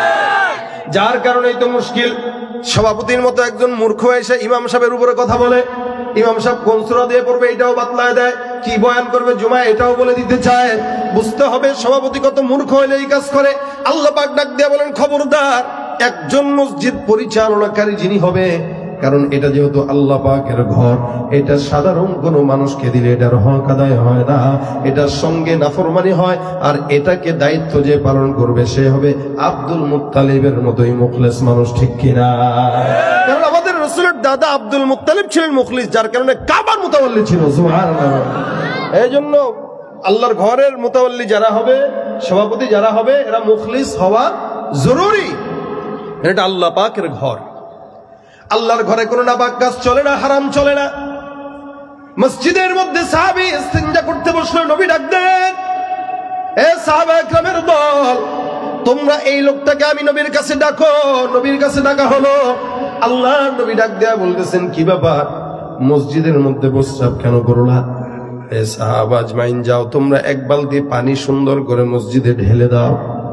যার কারণেই তো মুশকিল। সভাপতির মতো একজন মূর্খ এসে ইমাম সাহেবের উপরে কথা বলে, ইমাম সাহেব কোন সূরা দিয়ে পড়বে এটাও বাতলায় দেয়, কি বয়ান করবে জুমায় এটাও বলে দিতে চায়। বুঝতে হবে সভাপতি কত মূর্খ হইলে এই কাজ করে। আল্লাহ পাক ডাক দিয়ে বলেন, খবরদার, একজন মসজিদ পরিচালনাকারী যিনি হবে, কারণ এটা যেহেতু আল্লাহ পাকের ঘর, এটা সাধারণ কোনো মানুষকে দিলে এটার হক আদায় হয় না, এটার সঙ্গে নাফরমানি হয়। আর এটাকে দায়িত্ব যে পালন করবে সে হবে আব্দুল মুত্তালিবের মতোই মুখলেস মানুষ, ঠিক কিনা? কারণ আমাদের রাসূলের দাদা আব্দুল মুত্তালিব ছিলেন মুখলিস, যার কারণে কাবার মুতাওয়াল্লি ছিল। সুবহানাল্লাহ। এই জন্য আল্লাহর ঘরের মুতাওয়াল্লি যারা হবে, সভাপতি যারা হবে, এরা মুখলিস হওয়া জরুরি। এটা আল্লাহ পাকের ঘর। আল্লাহর ঘরে কোনো নাপাক কাজ চলে না, হারাম চলে না। মসজিদের মধ্যে সাহাবী ইস্তিনজা করতে বসলো, নবী ডাক দেন, এ সাহাবা একরামের দল, তোমরা এই লোকটাকে আমি নবীর কাছে ডাকো। নবীর কাছে ডাকা হলো। আল্লাহর নবী ডাক দেয়া বলতেছেন, কি ব্যাপার, মসজিদের মধ্যে প্রস্রাব কেন করলা? এ সাহাবা আজমাইন, যাও তোমরা এক বালতি পানি সুন্দর করে মসজিদে ঢেলে দাও,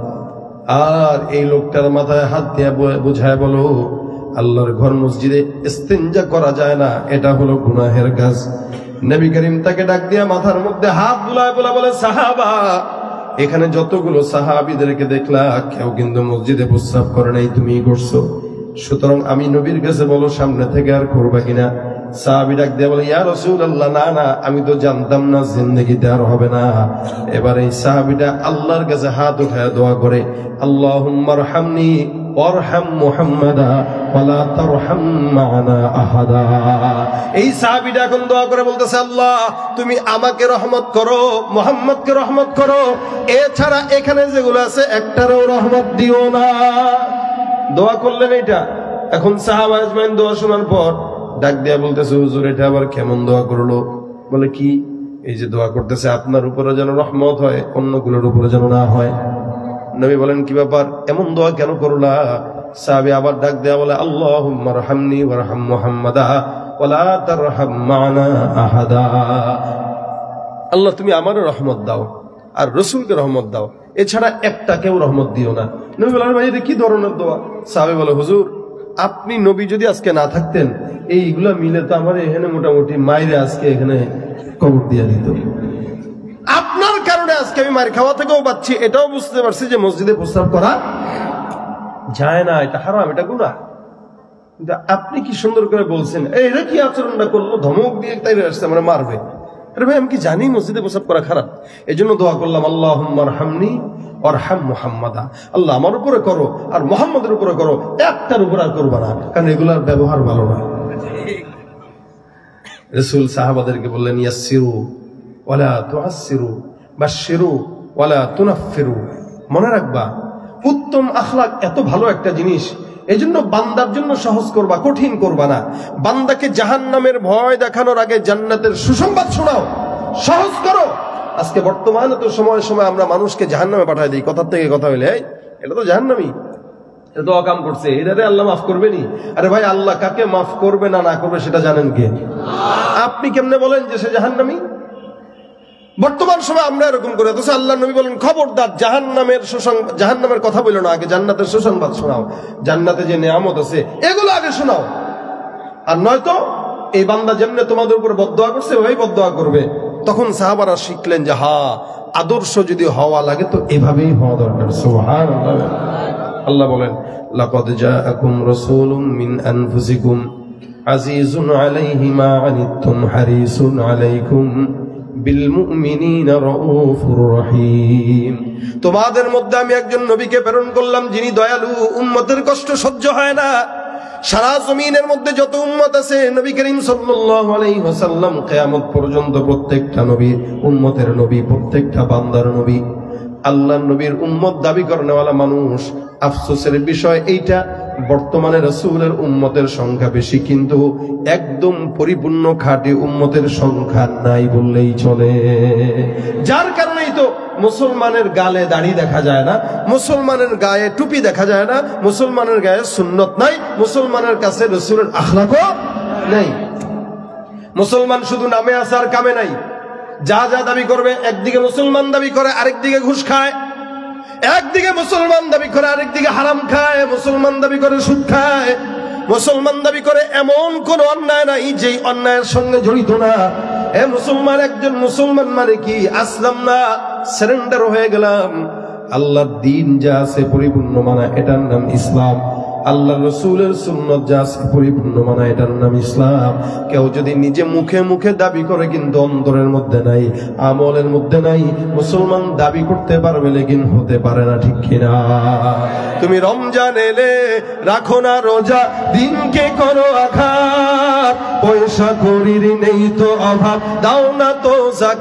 আর এই লোকটার মাথায় হাত দিয়ে বুঝায় বলো, আল্লাহর ঘর মসজিদে ইস্তিনজা করা যায় না, এটা হলো গুনাহের কাজ। নবী করিম তাকে ডাক দিয়া মাথার মধ্যে হাত বুলায় বলা বলে, সাহাবা, এখানে যতগুলো সাহাবীদেরকে দেখলা কেউ কিন্তু মসজিদে প্রস্রাব করে নাই, তুমি করছো। সুতরাং আমি নবীর কাছে বলো, সামনে থেকে আর করবা কিনা? সাহাবী ডাক দিয়া বলে, ইয়া রাসূলুল্লাহ, না না, আমি তো জানতাম না, জিন্দেগিতে আর হবে না। এবার এই সাহাবীটা আল্লাহর কাছে হাত উঠায় দোয়া করে, আল্লাহুম্মা আরহামনি ওয়ারহাম মুহাম্মাদা ওয়ালা তারহাম মা'না আহাদা। এই সাহাবীটা এখন দোয়া করে বলতেছে, আল্লাহ তুমি আমাকে রহমত করো, মুহাম্মদকে রহমত করো, এছাড়া এখানে যেগুলো আছে একটারও রহমত দিও না। দোয়া করলেন এটা। এখন সাহাবা আজমাইন দোয়া শোনার পর ডাক দিয়া বলতেছে, হুজুর এটা আবার কেমন দোয়া করলো? বলে, কি? এই যে দোয়া করতেছে আপনার উপরে যেন রহমত হয়, অন্যগুলোর উপরে যেন না হয়। নবী বলেন, কি ব্যাপার, এমন দোয়া কেন করলা? সাহাবী আবার ডাক দেয়া বলে, আল্লাহুম্মা রহামনি ওয়ারহাম মুহাম্মাদা ওয়ালা তারহাম মা'না আহাদা। আল্লাহ তুমি আমারও রহমত দাও আর রাসূলকে রহমত দাও, এছাড়া একটা কেউ রহমত দিও না। নবী বলেন, ভাই এটা কি ধরনের দোয়া? সাহাবী বলে, হুজুর আপনি নবী যদি আজকে না থাকতেন এইগুলা মিলে তো আমার এখানে মোটামুটি মাইরে আজকে এখানে কবর দিয়ে দিত। আপনার কারণে আজকে আমি মার খাওয়া থেকেও পাচ্ছি, এটাও বুঝতে পারছি যে মসজিদে প্রস্রাব করা যায় না, এটা হারাম, এটা গুনাহ। কিন্তু আপনি কি সুন্দর করে বলছেন, এইটা কি আচরণটা করলো, ধমক দিয়ে তাই আসছে আমরা মারবে। আরে ভাই আমি কি জানি মসজিদে প্রস্রাব করা খারাপ? এই জন্য দোয়া করলাম, আল্লাহুম্মা রহামনি ওয়ারহাম মুহাম্মাদা, আল্লাহ আমার উপরে করো আর মুহাম্মাদের উপরে করো, একটার উপর আর করবা না, কারণ এগুলার ব্যবহার ভালো না। রাসূল সাহাবাদেরকে বললেন, ইয়াসসিরু ওয়ালা তুআসসিরু বাশশিরু ওয়ালা তুনাফফিরু। মনে রাখবা উত্তম আখলাক এত ভালো একটা জিনিস, এই জন্য বান্দার জন্য সহজ করবা, কঠিন করবা না। বান্দাকে জাহান্নামের ভয় দেখানোর আগে জান্নাতের সুসংবাদ শোনাও, সহজ করো। আজকে বর্তমানে তো সময় সময় আমরা মানুষকে জাহান্নামে পাঠাই দিই, কথার থেকে কথা হইলে এটা তো জাহান্নামী, এটা তো অকাম করছে, এটারে আল্লাহ মাফ করবে নি। আরে ভাই আল্লাহ কাকে মাফ করবে না না করবে সেটা জানেন কে? আপনি কেমনে বলেন যে সে জাহান্নামী? বর্তমান সময় আমরা এরকম করে, অথচ আল্লাহ নবী বলেন, খবরদার জাহান্নামের সুসংবাদ, জাহান্নামের কথা বলো না, আগে জান্নাতের সুসংবাদ শোনাও, জান্নাতে যে নিয়ামত আছে এগুলো আগে শোনাও। আর নয়তো এই বান্দা যেমনে তোমাদের উপর বদদোয়া করছে ওই বদদোয়া করবে। তখন সাহাবারা শিখলেন যে হা আদর্শ যদি হওয়া লাগে তো এভাবেই হওয়া দরকার। সুবহানাল্লাহ। আল্লাহ বলেন, লাকাদ জাআকুম রাসূলুম মিন আনফুসিকুম আজিজুন আলাইহি মা আনিতুম হারিসুন আলাইকুম বিল মুমিনিনা রাউফুর রহিম। তোমাদের মধ্যে আমি একজন নবীকে প্রেরণ করলাম যিনি দয়ালু, উম্মতের কষ্ট সহ্য হয় না। সারা জমিনের মধ্যে যত উম্মত আছে নবী করিম সাল্লাল্লাহু আলাইহি ওয়াসাল্লাম কিয়ামত পর্যন্ত প্রত্যেকটা নবী উম্মতের নবী, প্রত্যেকটা বান্দার নবী। আল্লাহর নবীর উম্মত দাবি করেনওয়ালা মানুষ, আফসোসের বিষয় এইটা বর্তমানে রাসূলের উম্মতের সংখ্যা বেশি, কিন্তু একদম পরিপূর্ণ খাঁটি উম্মতের সংখ্যা নাই বললেই চলে। যার কারণেই তো মুসলমানের গালে দাড়ি দেখা যায় না, মুসলমানের গায়ে টুপি দেখা যায় না, মুসলমানের গায়ে সুন্নত নাই, মুসলমানের কাছে রাসূলের আখলাকও নাই। মুসলমান শুধু নামে আছে আর কামে নাই। যা যা দাবি করবে, একদিকে মুসলমান দাবি করে আরেকদিকে ঘুষ খায়, একদিকে মুসলমান দাবি করে আরেকদিকে হারাম খায়, মুসলমান দাবি করে সুদ খায়, মুসলমান দাবি করে এমন কোন অন্যায় নাই যেই অন্যায়ের সঙ্গে জড়িত না। এ মুসলমান, একজন মুসলমান মানে কি? আসলাম না, সারেন্ডার হয়ে গেলাম, আল্লাহর দ্বীন যা আছে পরিপূর্ণ মানা, এটার নাম ইসলাম। আল্লাহ রসুলের সুন্নত যা আছে পরিপূর্ণ মানা, এটার নাম ইসলাম। কেউ যদি নিজে মুখে মুখে দাবি করে কিন্তু অন্তরের মধ্যে নাই, আমলের মধ্যে নাই, মুসলমান দাবি করতে পারবে লেকিন হতে পারে না, ঠিক কিনা? তুমি রমজান এলে রাখো না রোজা, দিনকে করো আঘাত, পয়সা করির নেই তো অভাব, দাও না তো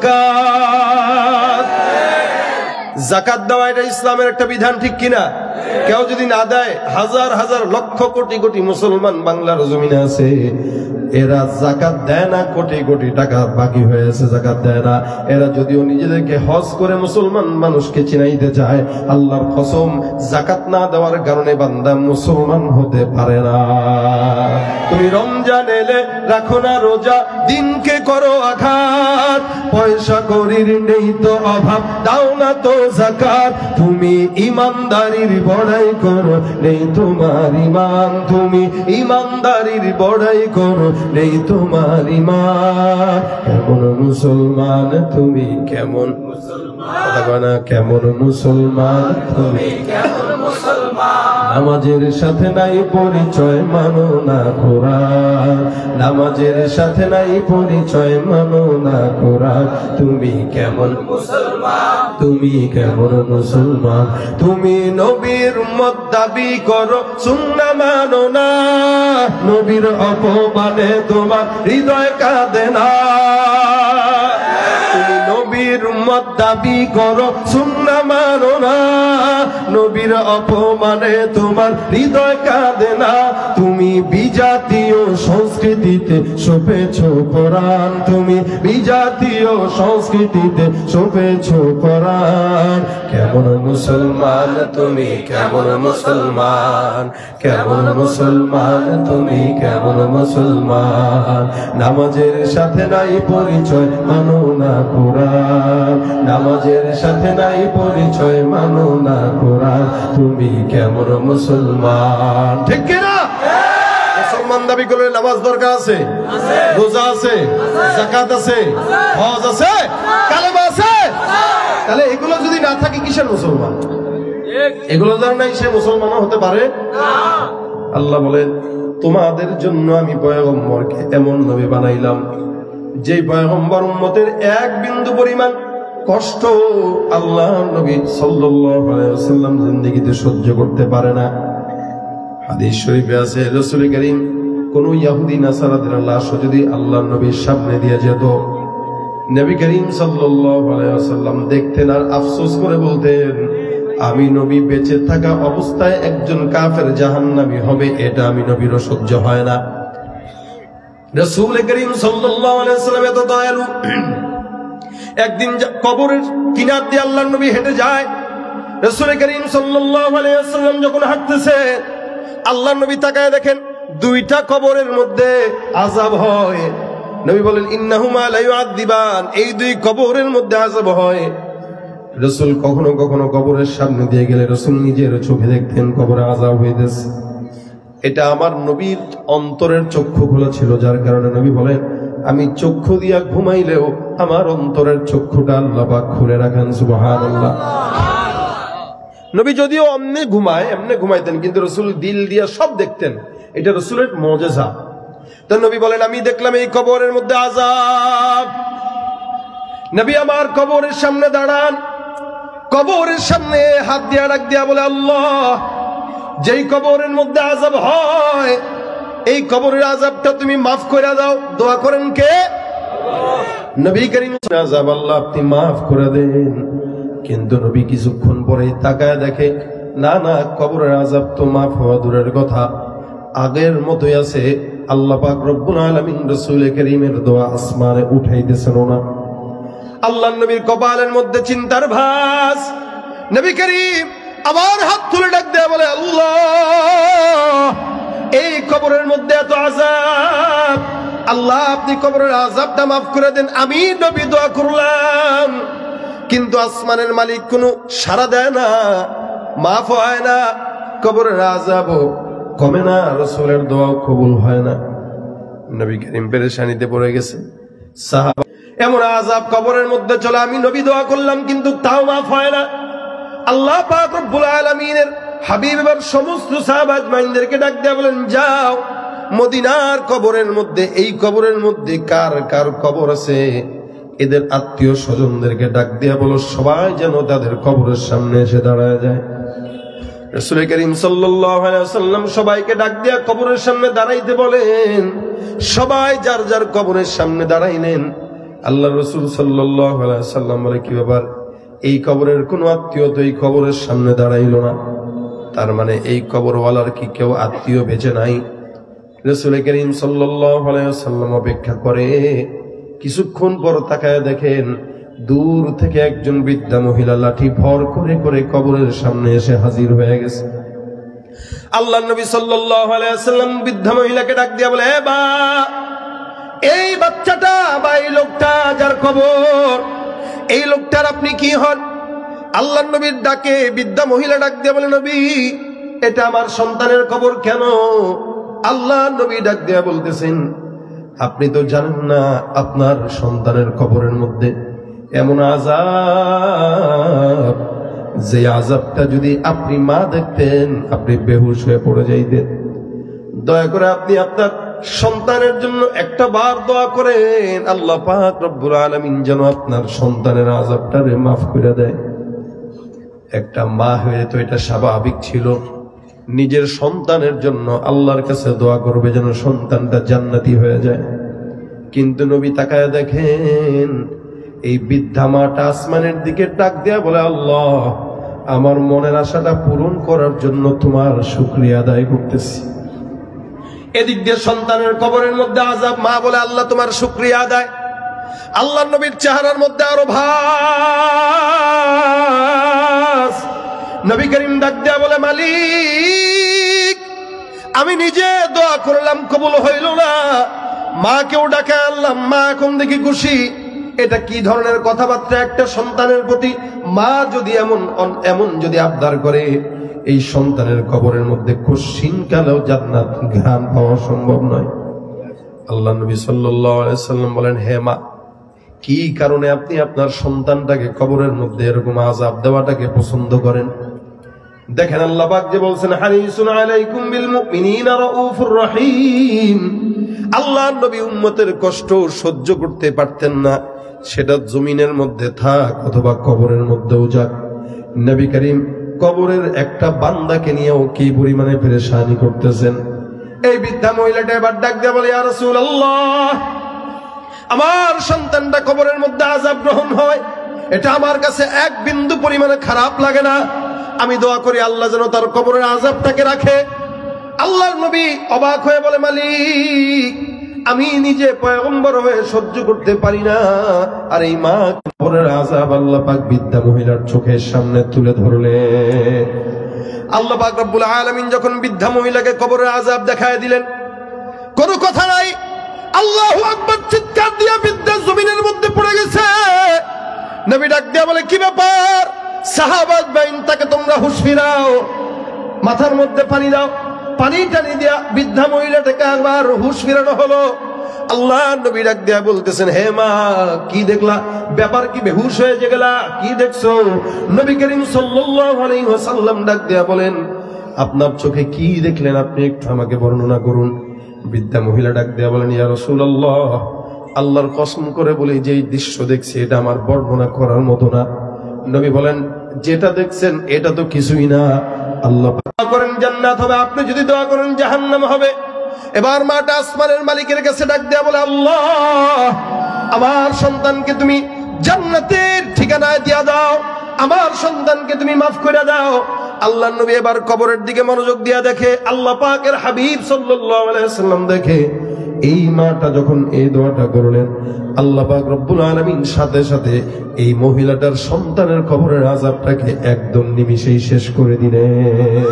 যাকাত। যাকাত দেওয়া এটা ইসলামের একটা বিধান, ঠিক কিনা? কেউ যদি না দেয়, হাজার হাজার লক্ষ কোটি কোটি মুসলমান বাংলার জমিনে আছে, এরা যাকাত দেয় না, কোটি কোটি টাকা বাকি হয়েছে, যাকাত দেয় না। এরা যদিও নিজেদেরকে হজ করে মুসলমান মানুষকে চিনাইতে চায়, আল্লাহর কসম যাকাত না দেওয়ার কারণে বান্দা মুসলমান হতে পারে না। তুমি রমজান এলে রাখো না রোজা, দিনকে করো আঘাত, পয়সা করির নেই তো অভাব, দাও না তো যাকাত। তুমি ইমানদারির বড়াই করো, নেই তোমার ইমান, তুমি ইমানদারির বড়াই করো, নেই তোমার ইমান। কেমন মুসলমান তুমি, কেমন মুসলমান, কেমন মুসলমান তুমি, কেমন মুসলমান। নামাজের সাথে নাই পরিচয়, মানো না কোরআন, নামাজের সাথে নাই পরিচয়, মানো না কোরআন। তুমি কেমন মুসলমান, তুমি কেমন মুসলমান। তুমি নবীর উম্মত দাবি করো, সুন্নাহ মানো না, নবীর অপমানে তোমার হৃদয় কাঁদে না। তুমি নবীর উম্মত দাবি করো, সুন্নাহ মানো না, নবীর অপমানে তোমার হৃদয় কাঁদে না। তুমি বিজাতীয় সংস্কৃতি সংস্কৃতিতে শোভেছো কোরআন, তুমি বিজাতীয় সংস্কৃতিতে শোভেছো কোরআন। কেমন মুসলমান তুমি, কেমন মুসলমান, কেমন মুসলমান তুমি, কেমন মুসলমান। নামাজের সাথে নাই পরিচয়, মানো না কোরআন। নামাজের সাথে নাই পরিচয়, মানো না কোরআন। তুমি কেমন মুসলমান? ঠিক কিনা? মুসলমান দাবি করলে নামাজ দরকার আছে, রোজা আছে, যাকাত আছে, হজ আছে, কালেমা আছে। তাহলে এগুলো যদি না থাকে কিসের মুসলমান? এগুলো যার নাই সে মুসলমান হতে পারে না। আল্লাহ বলেন, তোমাদের জন্য আমি পয়গম্বরকে এমন নবী বানাইলাম যে পয়গম্বর উম্মতের এক বিন্দু পরিমাণ কষ্ট আল্লাহ নবী সাল্লাল্লাহু আলাইহি ওয়াসাল্লাম জিন্দেগিতে সহ্য করতে পারে না। হাদিস শরীফে আছে, রাসূল করিম কোন ইহুদি নাসারাদের লাশ যদি আল্লাহর নবীর সামনে দিয়ে যেত, নবী করিম সাল্লাল্লাহু আলাইহি ওয়াসাল্লাম দেখতেন আর আফসোস করে বলতেন, আমি নবী বেঁচে থাকা অবস্থায় একজন কাফের জাহান্নামী হবে, এটা আমি নবীর সহ্য হয় না। রাসূল করিম সাল্লাল্লাহু আলাইহি ওয়াসাল্লাম এত দয়ালু, একদিন কবরের কিনার দিয়ে আল্লাহর নবী হেঁটে যায়। রাসূল করিম সাল্লাল্লাহু আলাইহি ওয়াসাল্লাম যখন হাঁটতেছে, আল্লাহর নবী তাকায় দেখেন দুইটা কবরের মধ্যে আযাব হয়। নবী বলেন, ইন্নাহুমা লা ইউআযিবান, এই দুই কবরের মধ্যে আযাব হয়। রাসূল কখনো কখনো কবরের সামনে দিয়ে গেলে রাসূল নিজের চোখে দেখতেন কবরে আযাব হইতেছে। এটা আমার নবীর অন্তরের চক্ষু খোলা ছিল, যার কারণে নবী বলেন, আমি চক্ষু দিয়া ঘুমাইলেও আমার অন্তরের চক্ষুটা আল্লাহ পাক খুলে রাখেন। সুবহানাল্লাহ। নবী যদিও অমনে ঘুমায়, এমনি ঘুমাইতেন, কিন্তু রাসূল দিল দিয়া সব দেখতেন। এটা রাসূলের মুজিজা। তো নবী বলেন, আমি দেখলাম এই কবরের মধ্যে আযাব। নবী আমার কবরের সামনে দাঁড়ান, কবরের সামনে হাত দিয়া ডাক দিয়া বলে, আল্লাহ, যেই কবরের মধ্যে আযাব হয় এই কবরের আযাবটা তুমি মাফ করে দাও। দোয়া করেন কে? নবী করিম আযাব আল্লাহ আপনি মাফ করে দেন। কিন্তু নবী কিছুক্ষণ পরে তাকায় দেখে, না না, কবরের আযাব তো মাফ হওয়া দূরের কথা, আগের মতোই আছে। আল্লাহ পাক রব্বুল আলামিন রাসূল করিমের দোয়া আসমানে উঠাইতেছেন না। আল্লাহর নবীর কপালের মধ্যে চিন্তার ভাঁজ। নবী করিম আবার হাত তুলে ডাক দেয়া বলে, আল্লাহ, এই কবরের মধ্যে এত আযাব, আল্লাহ আপনি কবরের আযাবটা মাফ করে দেন। আমি নবী দোয়া করলাম, কিন্তু আসমানের মালিক কোনো সাড়া দেয় না, মাফ হয় না, কবরের আযাবও কমে না, রাসূলের দোয়াও কবুল হয় না। নবী করিম পেরেশানিতে পড়ে গেছে। সাহাবা এমন আযাব কবরের মধ্যে চলে, আমি নবী দোয়া করলাম কিন্তু তাও মাফ হয় না। আল্লাহ পাক রব্বুল আলামিনের হাবিব এবার সমস্ত সাহাবা আজমাইনদেরকে ডাক দেয়া বলেন, যাও মদিনার কবরের মধ্যে, এই কবরের মধ্যে কার কার কবর আছে এদের আত্মীয় স্বজনদেরকে ডাক দেয়া বলো, সবাই যেন তাদের কবরের সামনে এসে দাঁড়ায় যায়। রাসূল করিম সাল্লাল্লাহু আলাইহি ওয়াসাল্লাম সবাইকে ডাক দিয়া কবরের সামনে দাঁড়াইতে বলেন। সবাই যার যার কবরের সামনে দাঁড়াইলেন। আল্লাহ রাসূল সাল্লাল্লাহু আলাইহি ওয়াসাল্লাম বলে, কি ব্যাপার, এই কবরের কোনো আত্মীয় তো এই কবরের সামনে দাঁড়াইলো না, তার মানে এই কবরওয়ালার কি কেউ আত্মীয় বেঁচে নাই? রাসূল করিম সাল্লাল্লাহু আলাইহি ওয়াসাল্লাম অপেক্ষা করে। কিছুক্ষণ পর তাকায় দেখেন দূর থেকে একজন বৃদ্ধা মহিলা লাঠি ভর করে করে কবরের সামনে এসে হাজির হয়ে গেছে। আল্লাহর নবী সাল্লাল্লাহু আলাইহি ওয়াসাল্লাম বৃদ্ধা মহিলাকে ডাক দিয়া বলে, এ বা, এই বাচ্চাটা বা এই লোকটা যার কবর, এই লোকটার আপনি কি হন? আল্লাহর নবীর ডাকে বৃদ্ধা মহিলা ডাক দিয়া বলে, নবী, এটা আমার সন্তানের কবর। কেন? আল্লাহর নবী ডাক দিয়া বলতেছেন, আপনি তো জানেন না আপনার সন্তানের কবরের মধ্যে এমন আযাব, যে আযাবটা যদি আপনি মা দেখতেন আপনি বেহুশ হয়ে পড়ে যাইতেন। দয়া করে আপনি আপনার সন্তানের জন্য একটা বার দোয়া করেন, আল্লাহ পাক রব্বুল আলামিন যেন আপনার সন্তানের আযাবটারে মাফ করে দেয়। একটা মা হয়ে তো এটা স্বাভাবিক ছিল, নিজের সন্তানের জন্য আল্লাহর কাছে দোয়া করবে যেন সন্তানটা জান্নাতি হয়ে যায়। কিন্তু নবী তাকায় দেখেন এই বৃদ্ধা মাটা আসমানের দিকে ডাক দেয়া বলে, আল্লাহ, আমার মনের আশাটা পূরণ করার জন্য তোমার শুকরিয়া আদায় করতেছি। এদিক দিয়ে সন্তানের কবরের মধ্যে আযাব। মা বলে আল্লাহ তোমার শুকরিয়া আদায়। আল্লাহর নবীর চেহারার মধ্যে আরো ভাস। নবী করিম ডাক দেয়া বলে মালিক আমি নিজে দোয়া করলাম কবুল হইল না, মাকেও ডাকে আনলাম, মা এখন দেখি খুশি। এটা কি ধরনের কথাবার্তা একটা সন্তানের প্রতি? মা যদি এমন এমন যদি আবদার করে, এই সন্তানের কবরের মধ্যে কশিন কালেও জান্নাত ঘ্রাণ পাওয়া সম্ভব নয়। আল্লাহ নবী সাল্লাল্লাহু আলাইহি ওয়াসাল্লাম বলেন, হে মা, কি কারণে আপনি আপনার সন্তানটাকে কবরের মধ্যে এরকম আযাব দেওয়াটাকে পছন্দ করেন? দেখেন আল্লাহ পাক যে বলছেন, হারিসুন আলাইকুম বিল মুমিনিনা রাউফুর রহিম। আল্লাহর নবী উম্মতের কষ্ট সহ্য করতে পারতেন না, সেটা জমিনের মধ্যে থাক অথবা কবরের মধ্যেও যাক। নবী করিম কবরের একটা বান্দাকে নিয়েও কি পরিমাণে পেরেশানি করতেছেন। এই বৃদ্ধা মহিলাটা এবার ডাক দিয়ে বলে, ইয়া রাসূলুল্লাহ, আমার সন্তানটা কবরের মধ্যে আযাব গ্রহণ হয়, এটা আমার কাছে এক বিন্দু পরিমাণে খারাপ লাগে না। আমি দোয়া করি আল্লাহ যেন তার কবরের আযাবটাকে রাখে। আল্লাহর নবী অবাক হয়ে বলে, মালিক আমি নিজে পয়গম্বর হয়ে সহ্য করতে পারি না, আর এই মা কবরের আযাব আল্লাহ পাক বৃদ্ধা মহিলার চোখের সামনে তুলে ধরলে। আল্লাহ পাক রব্বুল আলামিন যখন বৃদ্ধা মহিলাকে কবরের আযাব দেখায় দিলেন, কোনো কথা নাই, আল্লাহু আকবার চিৎকার দিয়ে বৃদ্ধা জমিনের মধ্যে পড়ে গেছে। নবী ডাক দিয়া বলে, কি ব্যাপার? সাহাবাত বাইন তাকে তোমরা হুঁশ ফিরাও, মাথার মধ্যে পানি দাও। পানি টানি দিয়া বৃদ্ধা মহিলাটাকে একবার হুঁশ ফিরানো হলো। আল্লাহ নবী ডাক দিয়া বলতেছেন, হে মা, কি দেখলা? ব্যাপার কি বেহুশ হয়ে গেলা? কি দেখছো? নবী করিম সাল্লাল্লাহু আলাইহি ওয়াসাল্লাম ডাক দিয়া বলেন, আপনার চোখে কি দেখলেন আপনি একটু আমাকে বর্ণনা করুন। বৃদ্ধা মহিলা ডাক দিয়া বলেন, ইয়া রাসূলুল্লাহ, আল্লাহর কসম করে বলি যে দৃশ্য দেখছি এটা আমার বর্ণনা করার মতো না। নবী বলেন, যেটা দেখছেন এটা তো কিছুই না। আল্লাহ দোয়া করেন জান্নাত হবে, আপনি যদি দোয়া করেন জাহান্নাম হবে। এবার মাটা আসমানের মালিকের কাছে ডাক দেয়া বলে, আল্লাহ আমার সন্তানকে তুমি জান্নাতের ঠিকানায় দিয়া দাও, আমার সন্তানকে তুমি মাফ করে দাও। আল্লাহর নবী এবার কবরের দিকে মনোযোগ দিয়া দেখে, আল্লাহ পাকের হাবিব সাল্লাল্লাহু আলাইহি ওয়াসাল্লাম দেখে এই মাটা যখন এই দোয়াটা করলেন, আল্লাহ পাক রব্বুল আলামিন সাথে সাথে এই মহিলাটার সন্তানের কবরের আযাবটাকে একদম নিমিষেই শেষ করে দিলেন।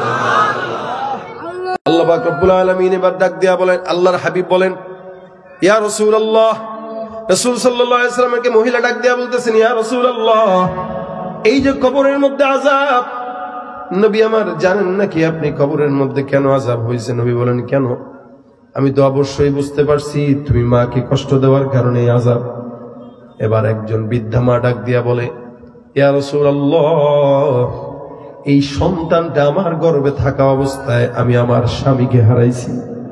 আল্লাহ পাক রব্বুল আলামিন এবার ডাক দিয়া বলেন, আল্লাহর হাবিব বলেন, ইয়া রাসূলুল্লাহ, রাসূল সাল্লাল্লাহু আলাইহি ওয়াসাল্লামকে মহিলা ডাক দিয়া বলতেছেন, ইয়া রাসূলুল্লাহ, এই যে কবরের মধ্যে আযাব, নবী আমার জানেন নাকি আপনি কবরের মধ্যে কেন আযাব হয়েছে? নবী বলেন, কেন? আমি তো অবশ্যই বুঝতে পারছি তুমি মাকে কষ্ট দেওয়ার কারণে আযাব। এবার একজন বৃদ্ধা মা ডাক দিয়া বলে, ইয়া রাসূলুল্লাহ, এই সন্তানটা আমার গর্ভে থাকা অবস্থায় আমি আমার স্বামীকে হারাইছি।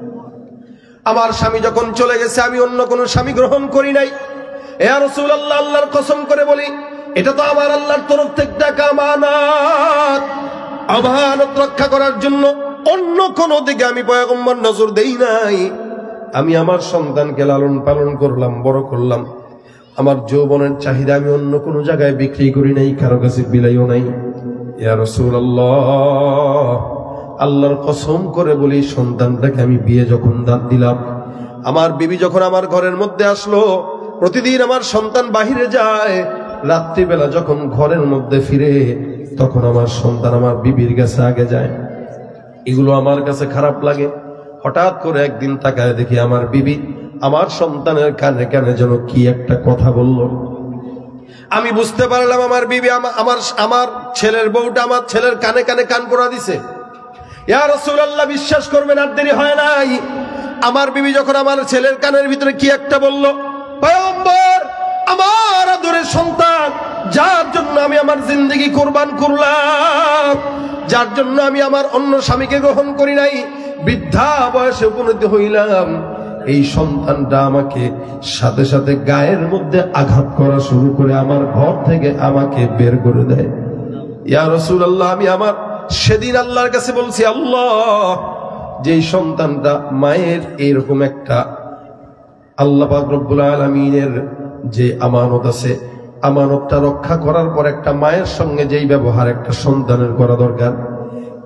আমার স্বামী যখন চলে গেছে আমি অন্য কোনো স্বামী গ্রহণ করি নাই। ইয়া রাসূলুল্লাহ, আল্লাহর কসম করে বলি এটা তো আমার আল্লাহর তরফ থেকে টাকা আমানত, আমানত রক্ষা করার জন্য অন্য কোন দিকে আমি পয়গম্বর নজর দেই নাই। আমি আমার সন্তানকে লালন পালন করলাম, বড় করলাম। আমার যৌবনের চাহিদা আমি অন্য কোন জায়গায় বিক্রি করি নাই, কারো কাছে বিলাইও নাই। ইয়া রাসূলুল্লাহ, আল্লাহর কসম করে বলি সন্তানটাকে আমি বিয়ে যখন দান দিলাম, আমার বিবি যখন আমার ঘরের মধ্যে আসলো, প্রতিদিন আমার সন্তান বাহিরে যায়, রাত্রিবেলা যখন ঘরের মধ্যে ফিরে তখন আমার সন্তান আমার বিবির কাছে আগে যায়। এগুলো আমার কাছে খারাপ লাগে। হঠাৎ করে একদিন তাকায় দেখি আমার বিবি আমার সন্তানের কানে কানে যেন কি একটা কথা বলল। আমি বুঝতে পারলাম আমার বিবি আমার আমার ছেলের বউটা আমার ছেলের কানে কানে কান পড়া দিছে। ইয়া রাসূলুল্লাহ, বিশ্বাস করবেন আর দেরি হয় নাই, আমার বিবি যখন আমার ছেলের কানের ভিতরে কি একটা বলল, পয়গম্বর, আমার আদরের সন্তান, যার জন্য আমি আমার জিন্দেগি কুরবান করলাম, যার জন্য আমি আমার অন্য স্বামীকে গ্রহণ করি নাই, বৃদ্ধা বয়সে উপনীত হইলাম, এই সন্তানটা আমাকে সাথে সাথে গায়ের মধ্যে আঘাত করা শুরু করে আমার ঘর থেকে আমাকে বের করে দেয়। ইয়া রাসূলুল্লাহ, আমি আমার সেদিন আল্লাহর কাছে বলছি, আল্লাহ, যে সন্তানটা মায়ের এরকম একটা আল্লাহ পাক রব্বুল আলামিনের যে আমানত আছে, আমানতটা রক্ষা করার পর একটা মায়ের সঙ্গে যেই ব্যবহার একটা সন্তানের করা দরকার,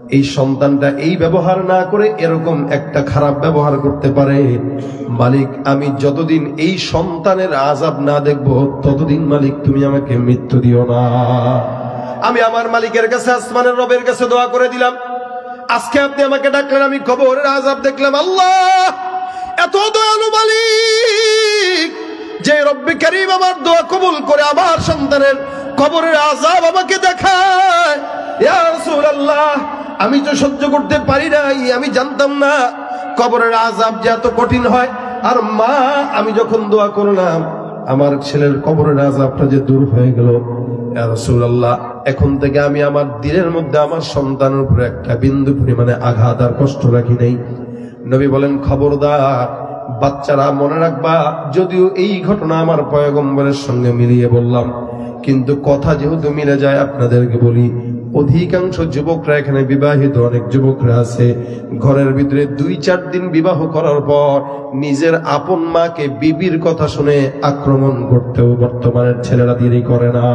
এই সন্তানটা এই ব্যবহার না করে এরকম একটা খারাপ ব্যবহার করতে পারে, মালিক আমি যতদিন এই সন্তানের আযাব না দেখব ততদিন মালিক তুমি আমাকে মৃত্যু দিও না। আমি আমার মালিকের কাছে, আসমানের রবের কাছে দোয়া করে দিলাম, আজকে আপনি আমাকে ডাকলেন, আমি কবরের আযাব দেখলাম। আল্লাহ এত দয়ালু মালিক যে রব্বে কারীম আমার দোয়া কবুল করে আমার সন্তানের কবরের আযাব আমাকে দেখায়। ইয়া রাসূলুল্লাহ আমি তো সহ্য করতে পারি নাই, আমি জানতাম না কবরের আযাব যে এত কঠিন হয়। আর মা আমি যখন দোয়া করলাম আমার ছেলের কবরের আযাবটা যে দূর হয়ে গেল। ইয়া রাসূলুল্লাহ এখন থেকে আমি আমার দিলের মধ্যে আমার সন্তানের উপরে একটা বিন্দু পরিমাণে আঘাত আর কষ্ট রাখি নাই। নবী বলেন খবরদার বাচ্চারা মনে রাখবা, যদিও এই ঘটনা আমার পয়গম্বরের সঙ্গে মিলিয়ে বললাম, কিন্তু কথা যেহেতু মিলে যায় আপনাদেরকে বলি, অধিকাংশ যুবকরা এখানে বিবাহিত অনেক যুবকরা আছে, ঘরের ভিতরে দুই চার দিন বিবাহ করার পর নিজের আপন মাকে বিবির কথা শুনে আক্রমণ করতেও বর্তমানের ছেলেরা দেরি করে না।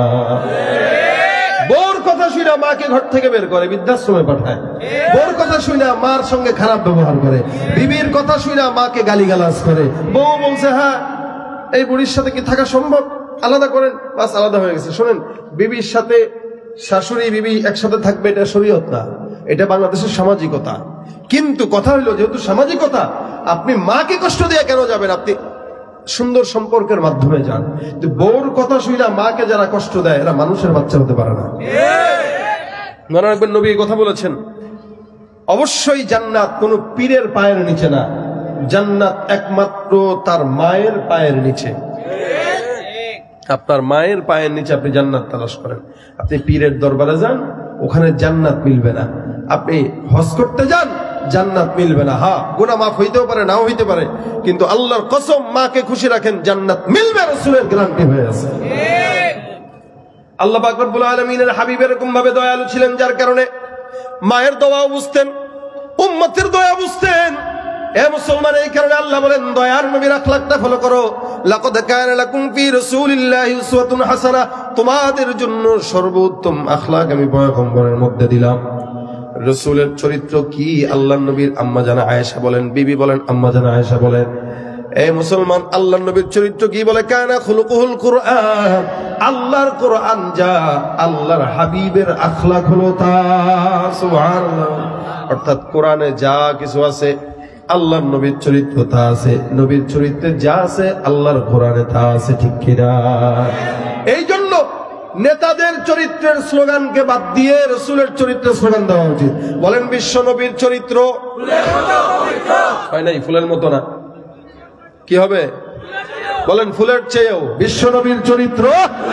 বোর কথা শুনে মাকে ঘর থেকে বের করে বৃদ্ধাশ্রমে পাঠায়, বোর কথা শুনে মার সঙ্গে খারাপ ব্যবহার করে, বিবির কথা শুনে মাকে গালিগালাজ করে। বউ বলছে হ্যাঁ এই বুড়ির সাথে কি থাকা সম্ভব, আলাদা করেন, বাস আলাদা হয়ে গেছে। শোনেন, বিবির সাথে শাশুড়ি বিবি একসাথে থাকবে এটা শরীয়ত না, এটা বাংলাদেশের সামাজিকতা। কিন্তু কথা হইলো যেহেতু সামাজিকতা, আপনি মাকে কষ্ট দিয়ে কেন যাবেন, আপনি সুন্দর সম্পর্কের মাধ্যমে যান। বউর কথা শুনে মাকে যারা কষ্ট দেয় এরা মানুষের বাচ্চা হতে পারে না। মনে রাখবেন নবী কথা বলেছেন, অবশ্যই জান্নাত কোন পীরের পায়ের নিচে না, জান্নাত একমাত্র তার মায়ের পায়ের নিচে। আপনার মায়ের পায়ের নিচে আপনি জান্নাত তালাশ করেন। আপনি পীরের দরবারে যান, ওখানে জান্নাত মিলবে না। আপনি হজ করতে যান, জান্নাত মিলবে না। হ্যাঁ গুনাহ মাফ হইতেও পারে, নাও হইতে পারে, কিন্তু আল্লাহর কসম মাকে খুশি রাখেন, জান্নাত মিলবে, রাসূলের গ্যারান্টি হয়ে আছে। আল্লাহ পাক রব্বুল আলামিনের হাবিব এরকম ভাবে দয়ালু ছিলেন, যার কারণে মায়ের দোয়াও বুঝতেন, উম্মতের দোয়া বুঝতেন। এ মুসলমান, এই কারণে আল্লাহ বলেন দয়ার নবীর আখলাকটা ফলো করো। লাকাদ কানা লাকুম ফি রাসূলিল্লাহি উসওয়াতুন হাসানাহ, তোমাদের জন্য সর্বোত্তম আখলাক আমি পয়গম্বরের মধ্যে দিলাম। রাসূলের চরিত্র কি আল্লাহর নবীর আম্মা জানা আয়েশা বলেন, বিবি বলেন, আম্মা জানা আয়েশা বলেন, এ মুসলমান আল্লাহর নবীর চরিত্র কি বলে, কানা খুলুকুল কুরআন, আল্লাহর কোরআন যা, আল্লাহর হাবিবের আখলাক হলো তা। সুবহানাল্লাহ। অর্থাৎ কোরআনে যা কিছু আছে আল্লাহর নবীর চরিত্র তা আছে, নবীর চরিত্রে যা আছে আল্লাহর কোরআনে তা আছে, ঠিক কিনা? এই জন্য নেতাদের চরিত্রের স্লোগানকে বাদ দিয়ে রাসূলের চরিত্রের স্লোগান দেওয়া উচিত। বলেন বিশ্ব নবীর চরিত্র হয় নাই, ফুলের মতো না, কি হবে বলেন? ফুলের চেয়েও। বিশ্ব নবীর চরিত্র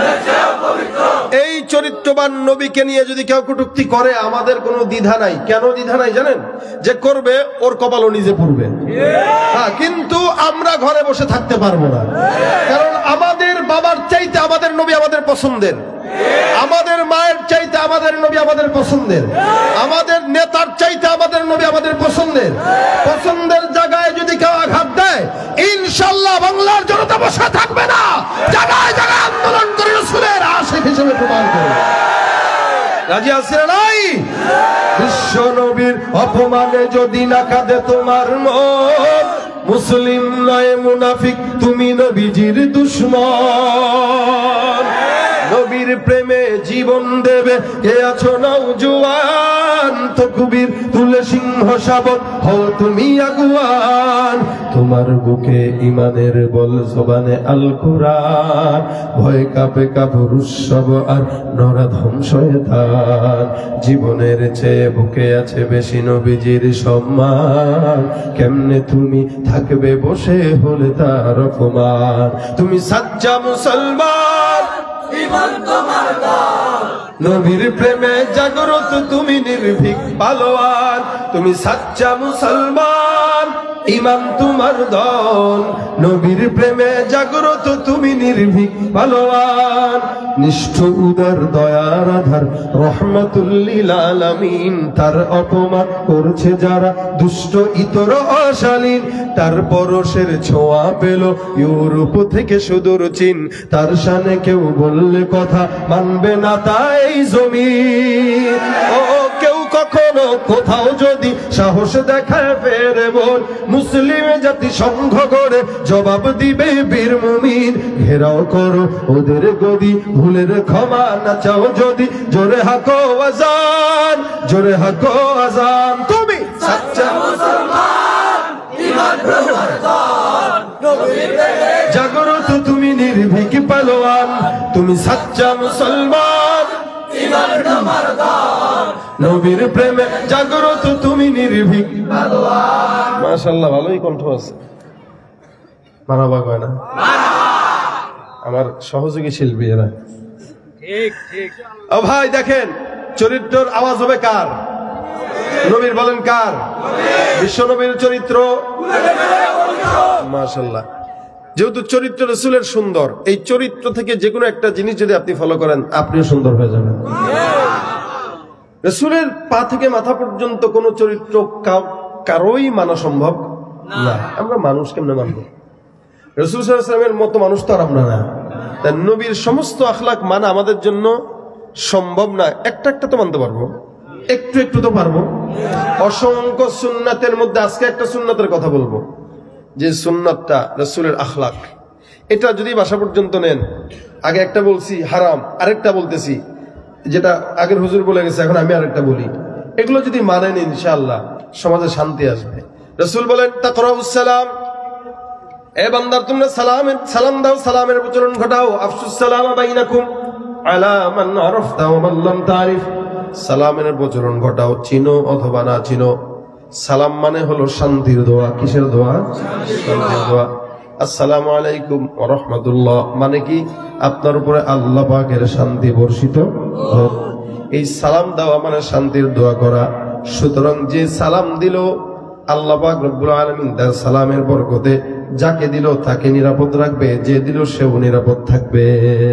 এই চরিত্রবান নবীকে নিয়ে যদি কেউ কটূক্তি করে আমাদের কোনো দ্বিধা নাই। কেন দ্বিধা নাই জানেন? যে করবে ওর কপালও নিজে পড়বে। হ্যাঁ, কিন্তু আমরা ঘরে বসে থাকতে পারবো না, কারণ আমাদের বাবার চাইতে আমাদের নবী আমাদের পছন্দের, আমাদের মায়ের চাইতে আমাদের নবী আমাদের পছন্দের, আমাদের নেতার চাইতে আমাদের নবী আমাদের পছন্দের। পছন্দের জায়গায় যদি কেউ আঘাত দেয় ইনশাআল্লাহ বাংলার জনতা বসে থাকবে না, জায়গায় জায়গায় আন্দোলন করে রাসূলের আশিক হিসেবে প্রমাণ করে। রাজি আছেন নাই? বিশ্ব নবীর অপমানে যদি না কাঁদে তোমার মন, মুসলিম নয় মুনাফিক তুমি নবীজির দুশমন। নবীর প্রেমে জীবন দেবে কে আছো নওজোয়ান, তকবীর তুলে সিংহ শাবক হও তুমি আগুয়ান। তোমার বুকে ইমানের বল, জবানে আল কুরআন, ভয় কাঁপে কাপুরুষ সব আর নরাধম শয়তান। জীবনের চেয়ে বুকে আছে বেশি নবীজির সম্মান, কেমনে তুমি থাকবে বসে হলে তার অপমান। তুমি সাচ্চা মুসলমান, ঈমান তোমার দান, নবীর প্রেমে জাগ্রত তুমি নির্ভীক পালোয়ান। তুমি সাচ্চা মুসলমান, ঈমান তোমার ধন, নবীর প্রেমে জাগ্রত তুমি নির্ভীক পালোয়ান। নিষ্ঠ উদার দয়ার আধার রহমাতুল লিল আলামিন, তার অপমান করছে যারা দুষ্ট ইতর অশালীন। তার পরশের ছোঁয়া পেল ইউরোপ থেকে সুদূর চীন, তার শানে কেউ বললে কথা মানবে না তাই জমিন। ও কেউ কখনো কোথাও যদি সাহস দেখায় ফেরে মন, মুসলিম জাতি সংঘ করে জবাব দিবে বীর মুমিন। ঘেরাও করো ওদের গদি, ভুলের ক্ষমা না চাও যদি, জোরে হাকো আজান, জোরে হাকো আজান। তুমি সাচ্চা মুসলমান, ঈমান প্রবর্তন, জাগ্রত তুমি নির্ভীক পালোয়ান, তুমি সাচ্চা মুসলমান, ঈমান প্রবর্তন, নবীর প্রেমে জাগ্রত তুমি নির্ভীক পালোয়ান। মাশাআল্লাহ, ভালোই কণ্ঠ আছে। মারাবা কয় না? আমার সহযোগী শিল্পী এরা। ঠিক ঠিক। ও ভাই দেখেন, চরিত্রের আওয়াজ হবে কার? নবীর। বলেন কার? বিশ্ব নবীর চরিত্র। মাশাআল্লাহ। যেহেতু চরিত্র রাসূলের সুন্দর, এই চরিত্র থেকে যে কোনো একটা জিনিস যদি আপনি ফলো করেন, আপনিও সুন্দর হয়ে যাবেন। রাসূলের পা থেকে মাথা পর্যন্ত কোন চরিত্র কারোই মানা সম্ভব না। আমরা মানুষ কেমনে মানব? রাসূল সাল্লাল্লাহু আলাইহি ওয়াসাল্লামের মতো মানুষ তো আর আমরা না। তাই নবীর সমস্ত আখলাক মানা আমাদের জন্য সম্ভব না। একটা একটা তো মানতে পারবো, একটু একটু তো পারবো। অসংখ্য সুন্নাতের মধ্যে আজকে একটা সুন্নাতের কথা বলবো, যে সুন্নাতটা রাসূলের আখলাক। এটা যদি বাসা পর্যন্ত নেন, আগে একটা বলছি হারাম, আরেকটা বলতেছি যেটা আগের হুজুর বলে গেছে, এখন আমি আরেকটা বলি। এগুলো যদি মানেন ইনশাআল্লাহ সমাজে শান্তি আসবে। রাসূল বলেন তাকরাউস সালাম, এ বান্দার তোমরা সালাম সালাম দাও, সালামের প্রচলন ঘটাও। আফসুস সালাম বাইনাকুম আলা মান আরাফতা ওয়া মান লাম তারিফ, সালামের প্রচলন ঘটাও, চিনো অথবা না চিনো। সালাম মানে হলো শান্তির দোয়া। কিসের দোয়া? শান্তির দোয়া। আসসালামু আলাইকুম ওয়া রাহমাতুল্লাহ মানে কি? আপনার উপরে আল্লাহ পাকের শান্তি বর্ষিত হোক। এই সালাম দেওয়া মানে শান্তির দোয়া করা। সুতরাং যে সালাম দিল, আল্লাহ পাক রব্বুল আলামিন তার সালামের বরকতে যাকে দিল তাকে নিরাপদ রাখবে, যে দিল সেও নিরাপদ থাকবে।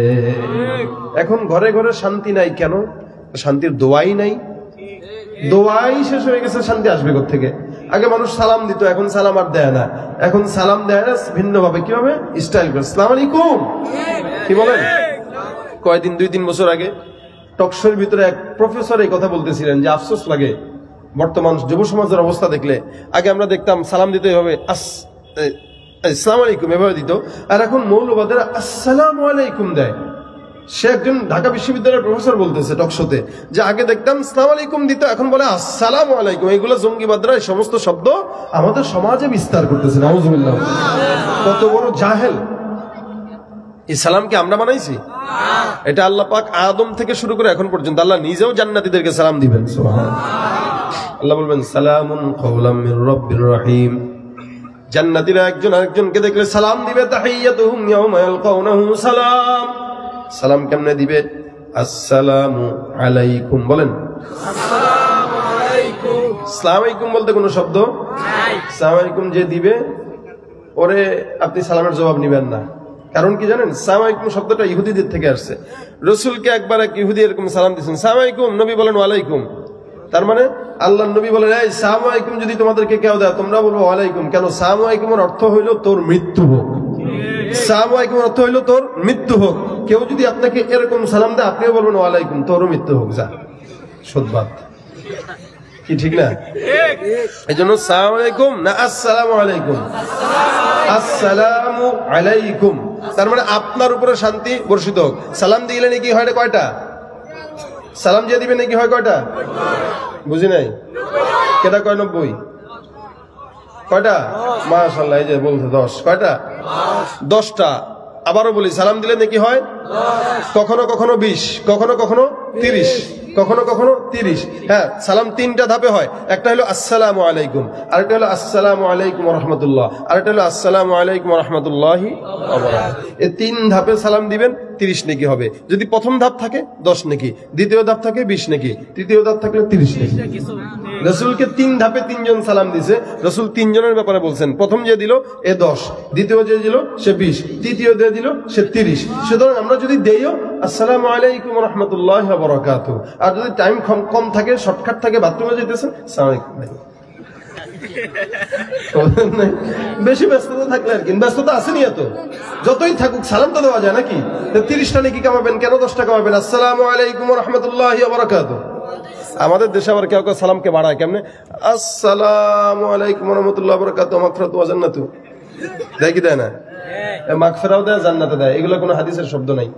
এখন ঘরে ঘরে শান্তি নাই কেন? শান্তির দোয়াই নাই। দোয়াই শেষ হয়ে গেছে, শান্তি আসবে কোথা থেকে? আগে মানুষ সালাম দিত, এখন সালাম আর দেয় না। এখন সালাম দেয় না ভিন্ন ভাবে, কিভাবে? স্টাইল করে আসসালামু আলাইকুম। কি বলেন? কয়দিন দুই তিন বছর আগে টকশোর ভিতরে এক প্রফেসর এই কথা বলতেছিলেন যে আফসোস লাগে বর্তমান যুব সমাজের অবস্থা দেখলে। আগে আমরা দেখতাম সালাম দিতে হবে আসসালামু আলাইকুম এভাবে দিত, আর এখন মৌলবাদের আসসালামু আলাইকুম দেয়। সে একজন ঢাকা বিশ্ববিদ্যালয়ের প্রফেসর বলতেছে টকশোতে যে আগে দেখতাম আসসালামু আলাইকুম দিত, এখন বলে আসসালামু আলাইকুম। এগুলো জঙ্গিবাদরা এই সমস্ত শব্দ আমাদের সমাজে বিস্তার করতেছে। নাউজুবিল্লাহ। কত বড় জাহেল! এই সালামকে আমরা বানাইছি? এটা আল্লাহ পাক আদম থেকে শুরু করে এখন পর্যন্ত আল্লাহ নিজেও জান্নাতীদেরকে সালাম দিবেন। সুবহানাল্লাহ। আল্লাহ বলবেন সালামুন কাওলাম মির রাব্বির রহিম। জান্নাতীরা একজন আরেকজনকে দেখলে সালাম দিবে। তাহিয়াতুহুম ইয়াওমা ইয়ালকাউনাহু সালাম। সালাম কেমনে দিবে? আসসালামু আলাইকুম। বলেন আসসালামু আলাইকুম। আসসালামু আলাইকুম বলতে কোনো শব্দ নাই। আসসালামু আলাইকুম যে দিবে, ওরে আপনি সালামের জবাব নেবেন না। কারণ কি জানেন? আসসালামু আলাইকুম শব্দটা ইহুদিদের থেকে আসছে। রাসূলকে একবার এক ইহুদি এরকম সালাম দিয়েছেন, আসসালামু আলাইকুম, নবী বলেন ওয়া আলাইকুম। তার মানে আল্লাহর নবী বলেন এই আসসালামু আলাইকুম যদি তোমাদেরকে কেউ দেয় তোমরা বলবো ওয়া আলাইকুম। কেন? আসসালামু আলাইকুমের অর্থ হইল তোর মৃত্যু হোক। আসসালামু আলাইকুমের অর্থ হইল তোর মৃত্যু হোক। কেউ যদি আপনাকে এরকম সালাম দেয় আপনিও বলবেন ওয়া আলাইকুম, তোরও মৃত্যু হোক। যা সদবাদ কি ঠিক না? এই জন্য আসসালামু আলাইকুম না আসসালামু আলাইকুম, আসসালামু আলাইকুম। তার মানে আপনার উপরে শান্তি বর্ষিত হোক। সালাম দিলে নাকি হয় কয়টা? সালাম দিয়ে দিবে নাকি হয় কয়টা? বুঝি নাই। কেটা কয়? নব্বই। কয়টা? মাশাআল্লাহ, এই যে বলছে দশ। কয়টা? দশটা। আবারও বলি, সালাম দিলে নাকি হয় কখনো কখনো বিশ, কখনো কখনো তিরিশ, কখনো কখনো তিরিশ। হ্যাঁ, সালাম তিনটা ধাপে হয়। একটা হলো আসসালামু আলাইকুম, আরেকটা হলো আসসালামু আলাইকুম ওয়া রাহমাতুল্লাহ, আরেকটা হলো আসসালামু আলাইকুম ওয়া রাহমাতুল্লাহি ওয়া বারাকাতুহু। এই তিন ধাপে সালাম দিবেন, তিরিশ নেকি হবে। যদি প্রথম ধাপ থাকে দশ নেকি, দ্বিতীয় ধাপ থাকে বিশ নেকি, তৃতীয় ধাপ থাকলে তিরিশ নেকি। রাসূলকে তিন ধাপে তিনজন সালাম দিছে। রাসূল তিনজনের ব্যাপারে বলছেন, প্রথম যে দিল এ দশ, দ্বিতীয় যে দিল সে বিশ, তৃতীয় যে দিল সে তিরিশ। সুতরাং আমরা যদি দেইও আসসালামু আলাইকুম ওয়া রাহমাতুল্লাহি ওয়া বারাকাতুহু, আর যদি টাইম কম কম থাকে, শর্টকাট থাকে, বাথরুমে যেতেছেন আসসালামু আলাইকুম, বেশি ব্যস্ততা থাকলে আর কি। ব্যস্ততা আসেনি এত, যতই থাকুক সালাম তো দেওয়া যায় নাকি? তিরিশটা নাকি কামাবেন, কেন দশটা কামাবেন? আসসালামু আলাইকুম ওয়া রাহমাতুল্লাহি ওয়া বারাকাতুহু। আমাদের দেশে আবার কেউ কেউ সালামকে বাড়ায় কেমনে, আসসালামু আলাইকুম ওয়া রাহমাতুল্লাহি ওয়া বারাকাতুহু মাগফিরাতু ওয়া জান্নাতু, দেয় কি দেয় না? মাগফিরাও দেয়, জান্নাতে দেয়, এগুলো কোনো হাদিসের শব্দ নাই।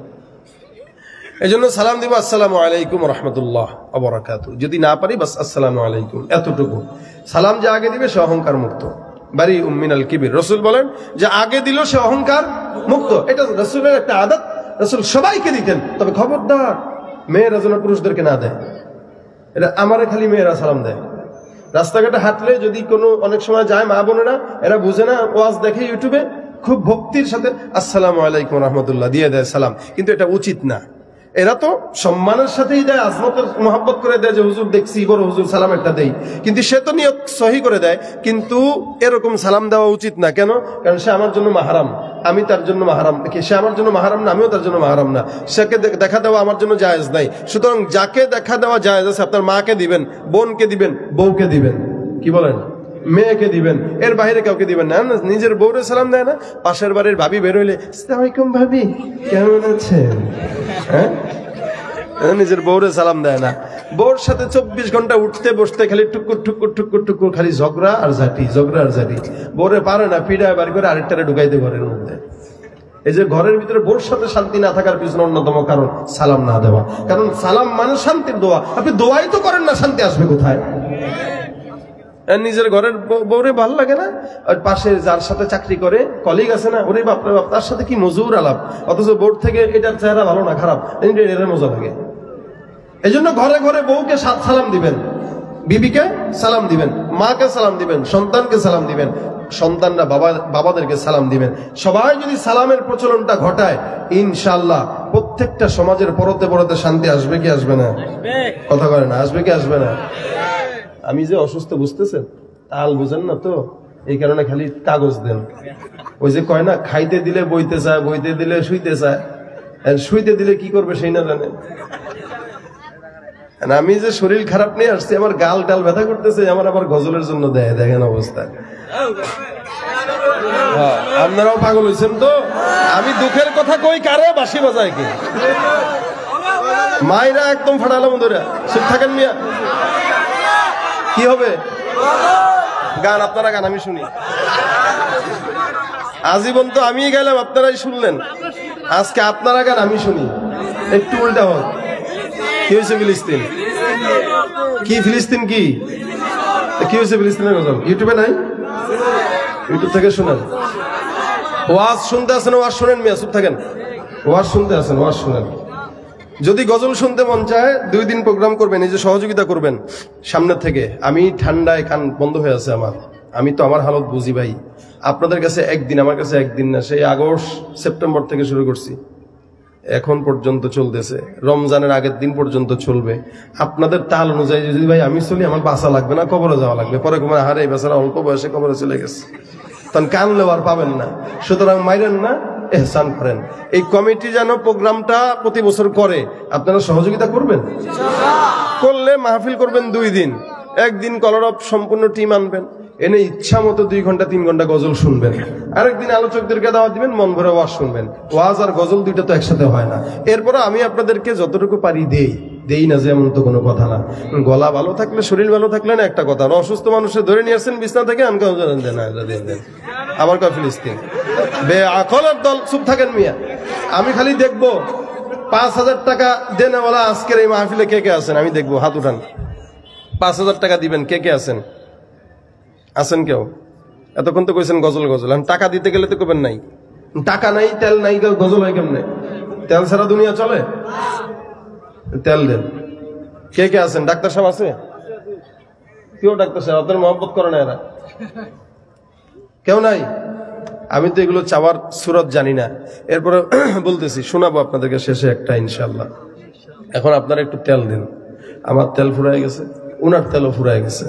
এই জন্য সালাম দিব আসসালামু আলাইকুম ওয়া রাহমাতুল্লাহি ওয়া বারাকাতুহু, যদি না পারি বাস আসসালামু আলাইকুম এতটুকু। সালাম যে আগে দিবে সে অহংকার মুক্ত, বারি মিনাল কিবির। রাসূল বলেন যে আগে দিল সে অহংকার মুক্ত, এটা রাসূলের একটা আদত, রাসূল সবাইকে দিতেন। তবে খবরদার মেয়েরা যেন পুরুষদেরকে না দেয়, এটা আমারে খালি মেয়েরা সালাম দেয়। রাস্তাঘাটে হাঁটলে যদি কোনো অনেক সময় যায় মা বোনেরা, এরা বুঝে না, ওয়াজ দেখে ইউটিউবে, খুব ভক্তির সাথে আসসালামু আলাইকুম ওয়া রাহমাতুল্লাহ দিয়ে দেয় সালাম, কিন্তু এটা উচিত না। এরা তো সম্মানের সাথেই দেয়, আজমতের মহব্বত করে দেয় যে হুজুর দেখছি বড় হুজুর সালাম একটা দেই, কিন্তু সে তো নিয়ত সহি করে দেয়, কিন্তু এরকম সালাম দেওয়া উচিত না। কেন? কারণ সে আমার জন্য মাহারাম, আমি তার জন্য মাহারাম, সে আমার জন্য মাহারাম না, আমিও তার জন্য মাহারাম না, সেকে দেখা দেওয়া আমার জন্য জায়েজ নাই। সুতরাং যাকে দেখা দেওয়া জায়েজ আছে, আপনার মাকে দিবেন, বোনকে দিবেন, বউকে দিবেন, কি বলেন, মেয়েকে দিবেন, এর বাইরে কাউকে দিবেন না। নিজের বউরে সালাম দেয় না, পাশের বাড়ির ভাবি বের হইলে আসসালামু আলাইকুম ভাবি কেমন আছেন, হ্যাঁ, নিজের বউরে সালাম দেয় না। বউর সাথে চব্বিশ ঘন্টা উঠতে বসতে খালি টুকুর টুকুর টুকুর টুকুর খালি ঝগড়া আর ঝাঁটি, ঝগড়া আর ঝাঁটি। বউরে পারে না, পিড়ায় বাড়ি করে আরেকটারে ঢুকাইতে ঘরের মধ্যে। এই যে ঘরের ভিতরে বউর সাথে শান্তি না থাকার পিছনে অন্যতম কারণ সালাম না দেওয়া। কারণ সালাম মানে শান্তির দোয়া, আপনি দোয়াই তো করেন না, শান্তি আসবে কোথায়? নিজের ঘরের বউরে ভালো লাগে না, আর পাশে যার সাথে চাকরি করে কলিগ আছে না, ওরে বাপরে বাপ, তার সাথে কি মজুর আলাপ, অথচ বোর্ড থেকে এটার চেহারা ভালো না খারাপ, এর মজা লাগে। এই জন্য ঘরে ঘরে বউকে সালাম দিবেন, বিবিকে সালাম দিবেন, মাকে সালাম দিবেন, সন্তানকে সালাম দিবেন, সন্তানরা বাবা বাবাদেরকে সালাম দিবেন। সবাই যদি সালামের প্রচলনটা ঘটায়, ইনশাআল্লাহ প্রত্যেকটা সমাজের পরতে পরতে শান্তি আসবে কি আসবে না? কথা বলে না, আসবে কি আসবে না? আমি যে অসুস্থ বুঝতেছেন, তাল বুঝেন না তো, এই কারণে খালি কাগজ দেন। ওই যে কয় না, খাইতে দিলে বইতে চায়, বইতে দিলে শুইতে চায়, শুইতে দিলে কি করবে সেই না জানে। আমি যে শরীর খারাপ নিয়ে আসছি, আমার গাল টাল ব্যথা করতেছে, আমার আবার গজলের জন্য দেয়, দেখেন অবস্থা। আপনারাও পাগল হয়েছেন তো। আমি দুঃখের কথা কই কারে, বাঁশি বাজায় কি মাইরা একদম ফাটালাম ধরে, চুপ থাকেন মিয়া, কি হবে? গান আপনারা গান, আমি শুনি। আজীবন তো আমি গেলাম, আপনারাই শুনলেন, আজকে আপনারা গান আমি শুনি। একটু উল্টা হোক। কি হয়েছে ফিলিস্তিন? কি ফিলিস্তিন কি কি হয়েছে ফিলিস্তিনের গজল? ইউটিউবে নাই, ইউটিউব থেকে শুনেন। ওয়াজ শুনতে আছেন, ওয়াজ শুনেন মিয়া, চুপ থাকেন। ওয়াজ শুনতে আছেন, ওয়াজ শুনেন। যদি গজল শুনতে মন চায়, দুই দিন প্রোগ্রাম করবেন, এই যে সহযোগিতা করবেন সামনের থেকে। আমি ঠান্ডায় কান বন্ধ হয়ে আছে আমার, আমি তো আমার হালত বুঝি ভাই। আপনাদের কাছে একদিন, আমার কাছে একদিন না, সেই আগস্ট সেপ্টেম্বর থেকে শুরু করছি, এখন পর্যন্ত চলতেছে, রমজানের আগের দিন পর্যন্ত চলবে। আপনাদের তাল অনুযায়ী যদি ভাই আমি চলি, আমার বাঁচা লাগবে না, কবরে যাওয়া লাগবে। পরে কমার হারে এই বেচারা অল্প বয়সে কবরে চলে গেছে, তখন কানলেও আর পাবেন না। সুতরাং মাইরেন না, এহসান করেন। এই কমিটি যেন প্রোগ্রামটা প্রতি বছর করে, আপনারা সহযোগিতা করবেন। করলে মাহফিল করবেন দুই দিন, একদিন কলরব সম্পূর্ণ টিম আনবেন, এনে ইচ্ছা মতো দুই ঘন্টা তিন ঘন্টা গজল শুনবেন। আরেকদিন আলোচকদেরকে দাওয়াত দিবেন, মন ভরে ওয়াজ শুনবেন। ওয়াজ আর গজল দুইটা তো একসাথে হয় না। এরপরে আমি আপনাদেরকে যতটুকু পারি দেই, দেই না যে এমন তো কোনো কথা না। গলা ভালো থাকলে, শরীর ভালো থাকলে না একটা কথা, অসুস্থ মানুষের ধরে নিয়ে আসছেন বিছনা থেকে, আনকে আমার কয় ফিলিস্তিন বে আকলের দল, চুপ থাকেন মিয়া। আমি খালি দেখবো পাঁচ হাজার টাকা দেনেওয়ালা আজকের এই মাহফিলে কে কে আছেন, আমি দেখবো, হাত উঠান। পাঁচ হাজার টাকা দিবেন, কে কে আছেন? আছেন কেউ? এতক্ষণ তো কইছেন গজল গজল, আমি টাকা দিতে গেলে তো করবেন নাই। টাকা নাই, তেল নাই, গজল হয় কেমনে? তেল ছাড়া দুনিয়া চলে? তেল দেন। কে কে আছেন? ডাক্তার সাহেব আছে? কেউ ডাক্তার সাহেব আপনার মহব্বত করে না এরা? কেউ নাই? আমি তো এগুলো চাওয়ার সুরত জানি না, এরপরে বলতেছি, শোনাবো আপনাদেরকে শেষে একটা ইনশাল্লাহ। এখন আপনারা একটু তেল দিন। আমার তেল ফুরাই গেছে, উনার তেলও ফুরাই গেছে।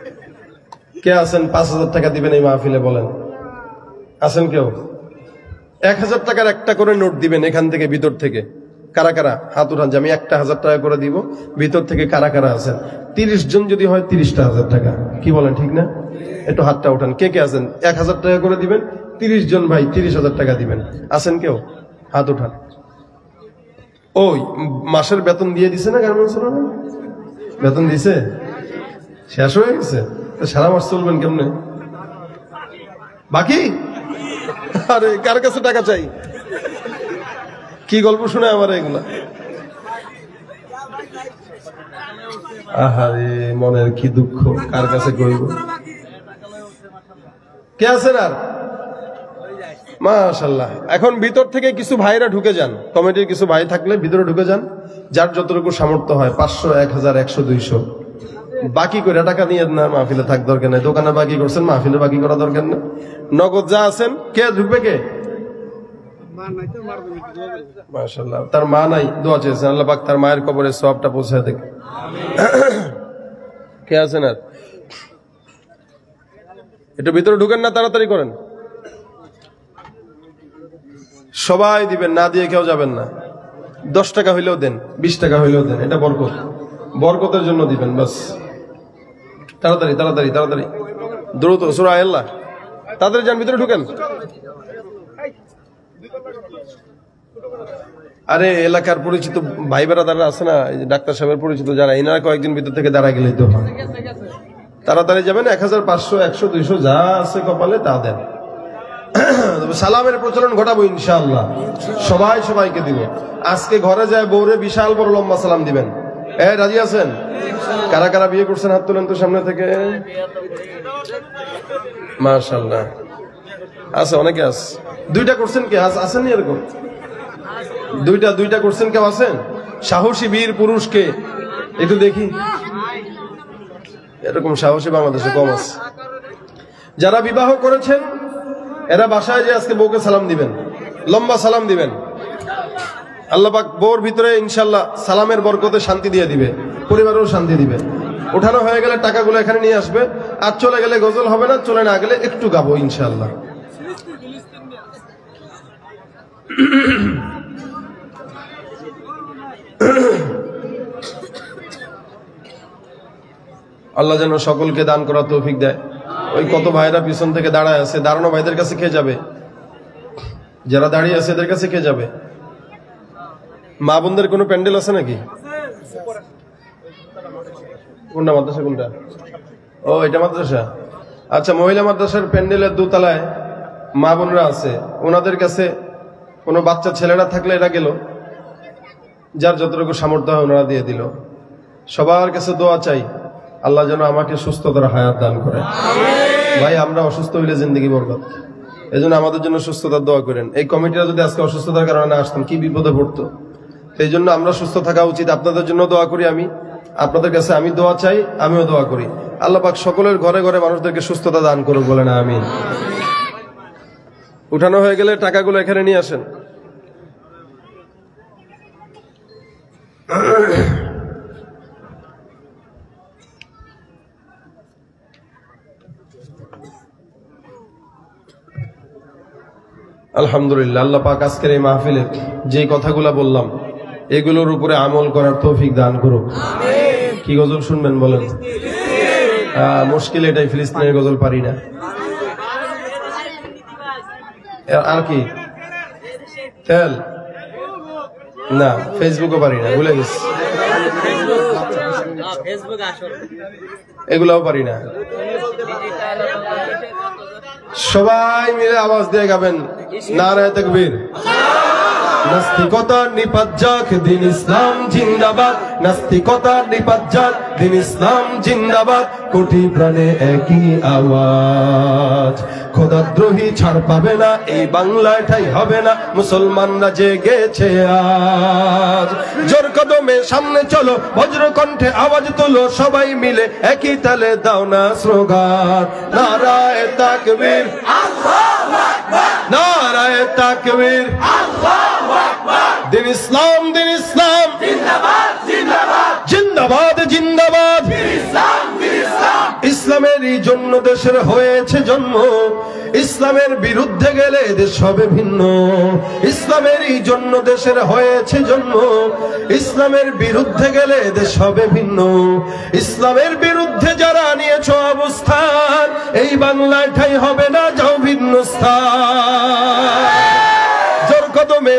কে আছেন পাঁচ হাজার টাকা দিবেন এই মাহফিলে? বলেন, আছেন কেউ? এক হাজার টাকার একটা করে নোট দিবেন এখান থেকে, ভিতর থেকে। কারা কারা হাত উঠান যে আমি একটা হাজার টাকা করে দিব? ভিতর থেকে কারা কারা আছেন? তিরিশ জন যদি হয়, তিরিশটা হাজার টাকা। কি বলেন, ঠিক না? একটু হাতটা উঠান, কে কে আছেন এক হাজার টাকা করে দিবেন? তিরিশ জন ভাই, তিরিশ হাজার টাকা দিবেন। আছেন কেউ? হাত উঠান। ওই মাসের বেতন দিয়ে দিছে না গার্মেন্টস? বেতন দিছে? শেষ হয়ে গেছে? সারা মাস চলবেন কেমনে? বাকি? আরে কার কাছে টাকা চাই? কি গল্প শুনে আমার এগুলা? আহারে মনের কি দুঃখ, কার কাছে কইব? কে আছেন আর? মাশাআল্লাহ। এখন ভিতর থেকে কিছু ভাইরা ঢুকে যান, কমিটির কিছু ভাই থাকলে ভিতরে ঢুকে যান, যার যতটুকু সামর্থ্য হয়, পাঁচশো, এক হাজার, একশো, দুইশো বাকি করে টাকা নিয়ে না, মাহফিলে থাক দরকার নেই। দোকানে বাকি করছেন, মাহফিলে বাকি করা দরকার নেই। নগদ যা আছেন, কে ঢুকবে? কে? মাশাআল্লাহ। তার মা নাই, দোয়া চেয়েছেন, আল্লাহ পাক তার মায়ের কবরে সওয়াবটা পৌঁছায় দেখ। কে আছেন আর? একটু ভিতরে ঢুকেন না, তাড়াতাড়ি করেন। সবাই দিবেন, না দিয়ে কেউ যাবেন না। দশ টাকা হইলেও দেন, বিশ টাকা হইলেও দেন, এটা বরকত, বরকতের জন্য দিবেন। বাস তাড়াতাড়ি তাড়াতাড়ি তাড়াতাড়ি দ্রুত, সূরা আল্লাহ, তাড়াতাড়ি যান, ভিতরে ঢুকেন। আরে এলাকার পরিচিত ভাই বেড়াদাররা আছে না, ডাক্তার সাহেবের পরিচিত যারা, এনারা কয়েকদিন ভিতর থেকে দাঁড়া গেলেই তো হয়। তাড়াতাড়ি যাবেন, এক হাজার, পাঁচশো, একশো, দুইশো যা আছে কপালে তা দেন। সালামের প্রচলন ঘটাবো ইনশাআল্লাহ, সবাই সবাইকে দিব। আজকে ঘরে যায় বউরে বিশাল বড় লম্বা সালাম দিবেন। এ রাজি আছেন? কারা কারা বিয়ে করছেন হাত তোলেন তো সামনে থেকে। মাশাআল্লাহ, আছে অনেকে আছে। দুইটা করছেন কে আছেন? এরকম দুইটা দুইটা করছেন কেউ আছেন? সাহসী বীর পুরুষকে একটু দেখি। এরকম সাহসী বাংলাদেশে কম আছে। যারা বিবাহ করেছেন এরা বাসায় যে আজকে বউকে সালাম দিবেন, লম্বা সালাম দিবেন। আল্লাহ পাক বউর ভিতরে ইনশাআল্লাহ সালামের বরকতে শান্তি দিয়ে দিবে, পরিবারেও শান্তি দিবে। উঠানো হয়ে গেলে টাকাগুলো এখানে নিয়ে আসবে, আর চলে গেলে গজল হবে না, চলে না গেলে একটু গাবো ইনশাআল্লাহ। আল্লাহ যেন সকলকে দান করার তৌফিক দেয়। ওই কত ভাইরা পিছন থেকে দাঁড়ায় আছে, দাঁড়ানো ভাইদের কাছে কে যাবে? যারা দাঁড়িয়ে আছে এদের কাছে কে যাবে? মা বোনদের কোনো প্যান্ডেল আছে নাকি? কোনটা মাদ্রাসা? কোনটা? ও এটা মাদ্রাসা। আচ্ছা, মহিলা মাদ্রাসার প্যান্ডেলের দোতলায় মা বোনরা আছে, ওনাদের কাছে কোনো বাচ্চা ছেলেরা থাকলে এরা গেল, যার যতটুকু সামর্থ্য হয় ওনারা দিয়ে দিল। সবার কাছে দোয়া চাই, আল্লাহ যেন আমাকে সুস্থতার হায়াত দান করে। ভাই আমরা অসুস্থ হইলে জিন্দগি বরবাদ, এই জন্য আমাদের জন্য সুস্থতার দোয়া করেন। এই কমিটিরা যদি আজকে অসুস্থতার কারণে না আসতাম, কি বিপদে পড়তো। এই জন্য আমরা সুস্থ থাকা উচিত। আপনাদের জন্য দোয়া করি, আমি আপনাদের কাছে আমি দোয়া চাই, আমিও দোয়া করি। আল্লাহ পাক সকলের ঘরে ঘরে মানুষদেরকে সুস্থতা দান করুক, বলে না আমিন। উঠানো হয়ে গেলে টাকাগুলো এখানে নিয়ে আসেন। আলহামদুলিল্লাহ, আল্লাহ পাক আজকের এই মাহফিলে যে কথাগুলো বললাম এগুলোর উপরে আমল করার তৌফিক দান করুক। কি গজল শুনবেন বলেন? মুশকিল এটাই, ফিলিস্তিনের গজল পারি না। আর কি? তেল না, ফেসবুকও পারি না, ভুলে গেছি। এগুলাও পারি না। সবাই মিলে আওয়াজ দিয়ে গাবেন নারায়ে তাকবীর। নাস্তিকতার নিপাত যাক, দিন ইসলাম জিন্দাবাদ। নাস্তিকতার নিপাত যাক, দিন ইসলাম জিন্দাবাদ। কোটি প্রাণে একই আওয়াজ, খোদাদ্রোহী ছাড় পাবে না, এই বাংলায় ঠাই হবে না। মুসলমানরা জেগেছে আজ, জোর কদমে সামনে চলো, বজ্র কণ্ঠে আওয়াজ তোলো, সবাই মিলে একই তালে দাও না স্লোগান। নারায়ে তাকবীর, আল্লাহু আকবার। নারায়ে তাকবীর, আল্লাহু আকবার। দিন ইসলাম, দিন ইসলাম জিন্দাবাদ, জিন্দাবাদ, জিন্দাবাদ, জিন্দাবাদ। দিন ইসলাম, দিন ইসলাম। ইসলামেরই জন্য দেশের হয়েছে জন্ম, ইসলামের বিরুদ্ধে গেলে দেশ হবে ভিন্ন। ইসলামেরই জন্য দেশের হয়েছে জন্ম, ইসলামের বিরুদ্ধে গেলে দেশ হবে ভিন্ন। ইসলামের বিরুদ্ধে যারা নিয়েছো অবস্থান, এই বাংলায় ঠাই হবে না, যাও ভিন্ন স্থান। জোর কদমে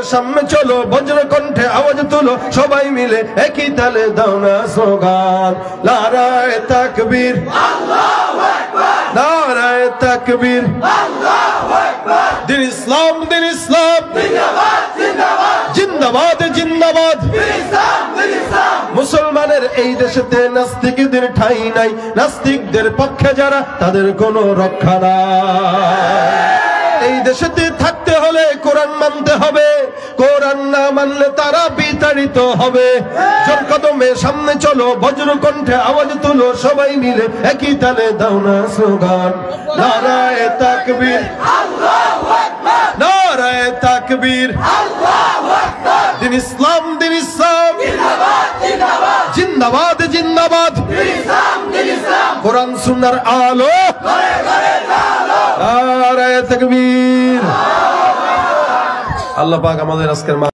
সামনে চলো, বজ্র কণ্ঠে আওয়াজ তুলো, সবাই মিলে একই তালে দাও না স্লোগান, নারায়ে তাকবীর, আল্লাহু আকবার, নারায়ে তাকবীর, আল্লাহু আকবার। দিন ইসলাম, দিন ইসলাম, জিন্দাবাদ, জিন্দাবাদ, জিন্দাবাদ, জিন্দাবাদ, দিন ইসলাম, দিন ইসলাম। মুসলমানের এই দেশেতে নাস্তিকদের ঠাঁই নাই, নাস্তিকদের পক্ষে যারা তাদের কোনো রক্ষা নাই। এই দেশেতে থাকতে হলে কোরআন মানতে হবে, কোরআন না মানলে তারা বিতাড়িত হবে। জোর কদমে সামনে চলো, বজ্র কণ্ঠে আওয়াজ তুলো, সবাই মিলে একই তালে দাও না স্লোগান, নারায়ে তাকবীর, আল্লাহু আকবার, নারায়ে তাকবীর, আল্লাহু আকবার। দিন ইসলাম, দিন ইসলাম, জিন্দাবাদ, জিন্দাবাদ, জিন্দাবাদ, জিন্দাবাদ, দিন ইসলাম, দিন ইসলাম। কোরআন সুন্নাহর আলো ঘরে ঘরে জ্বালো, নারায়ে তাকবীর। আল্লাহ পাক আমাদের আজকের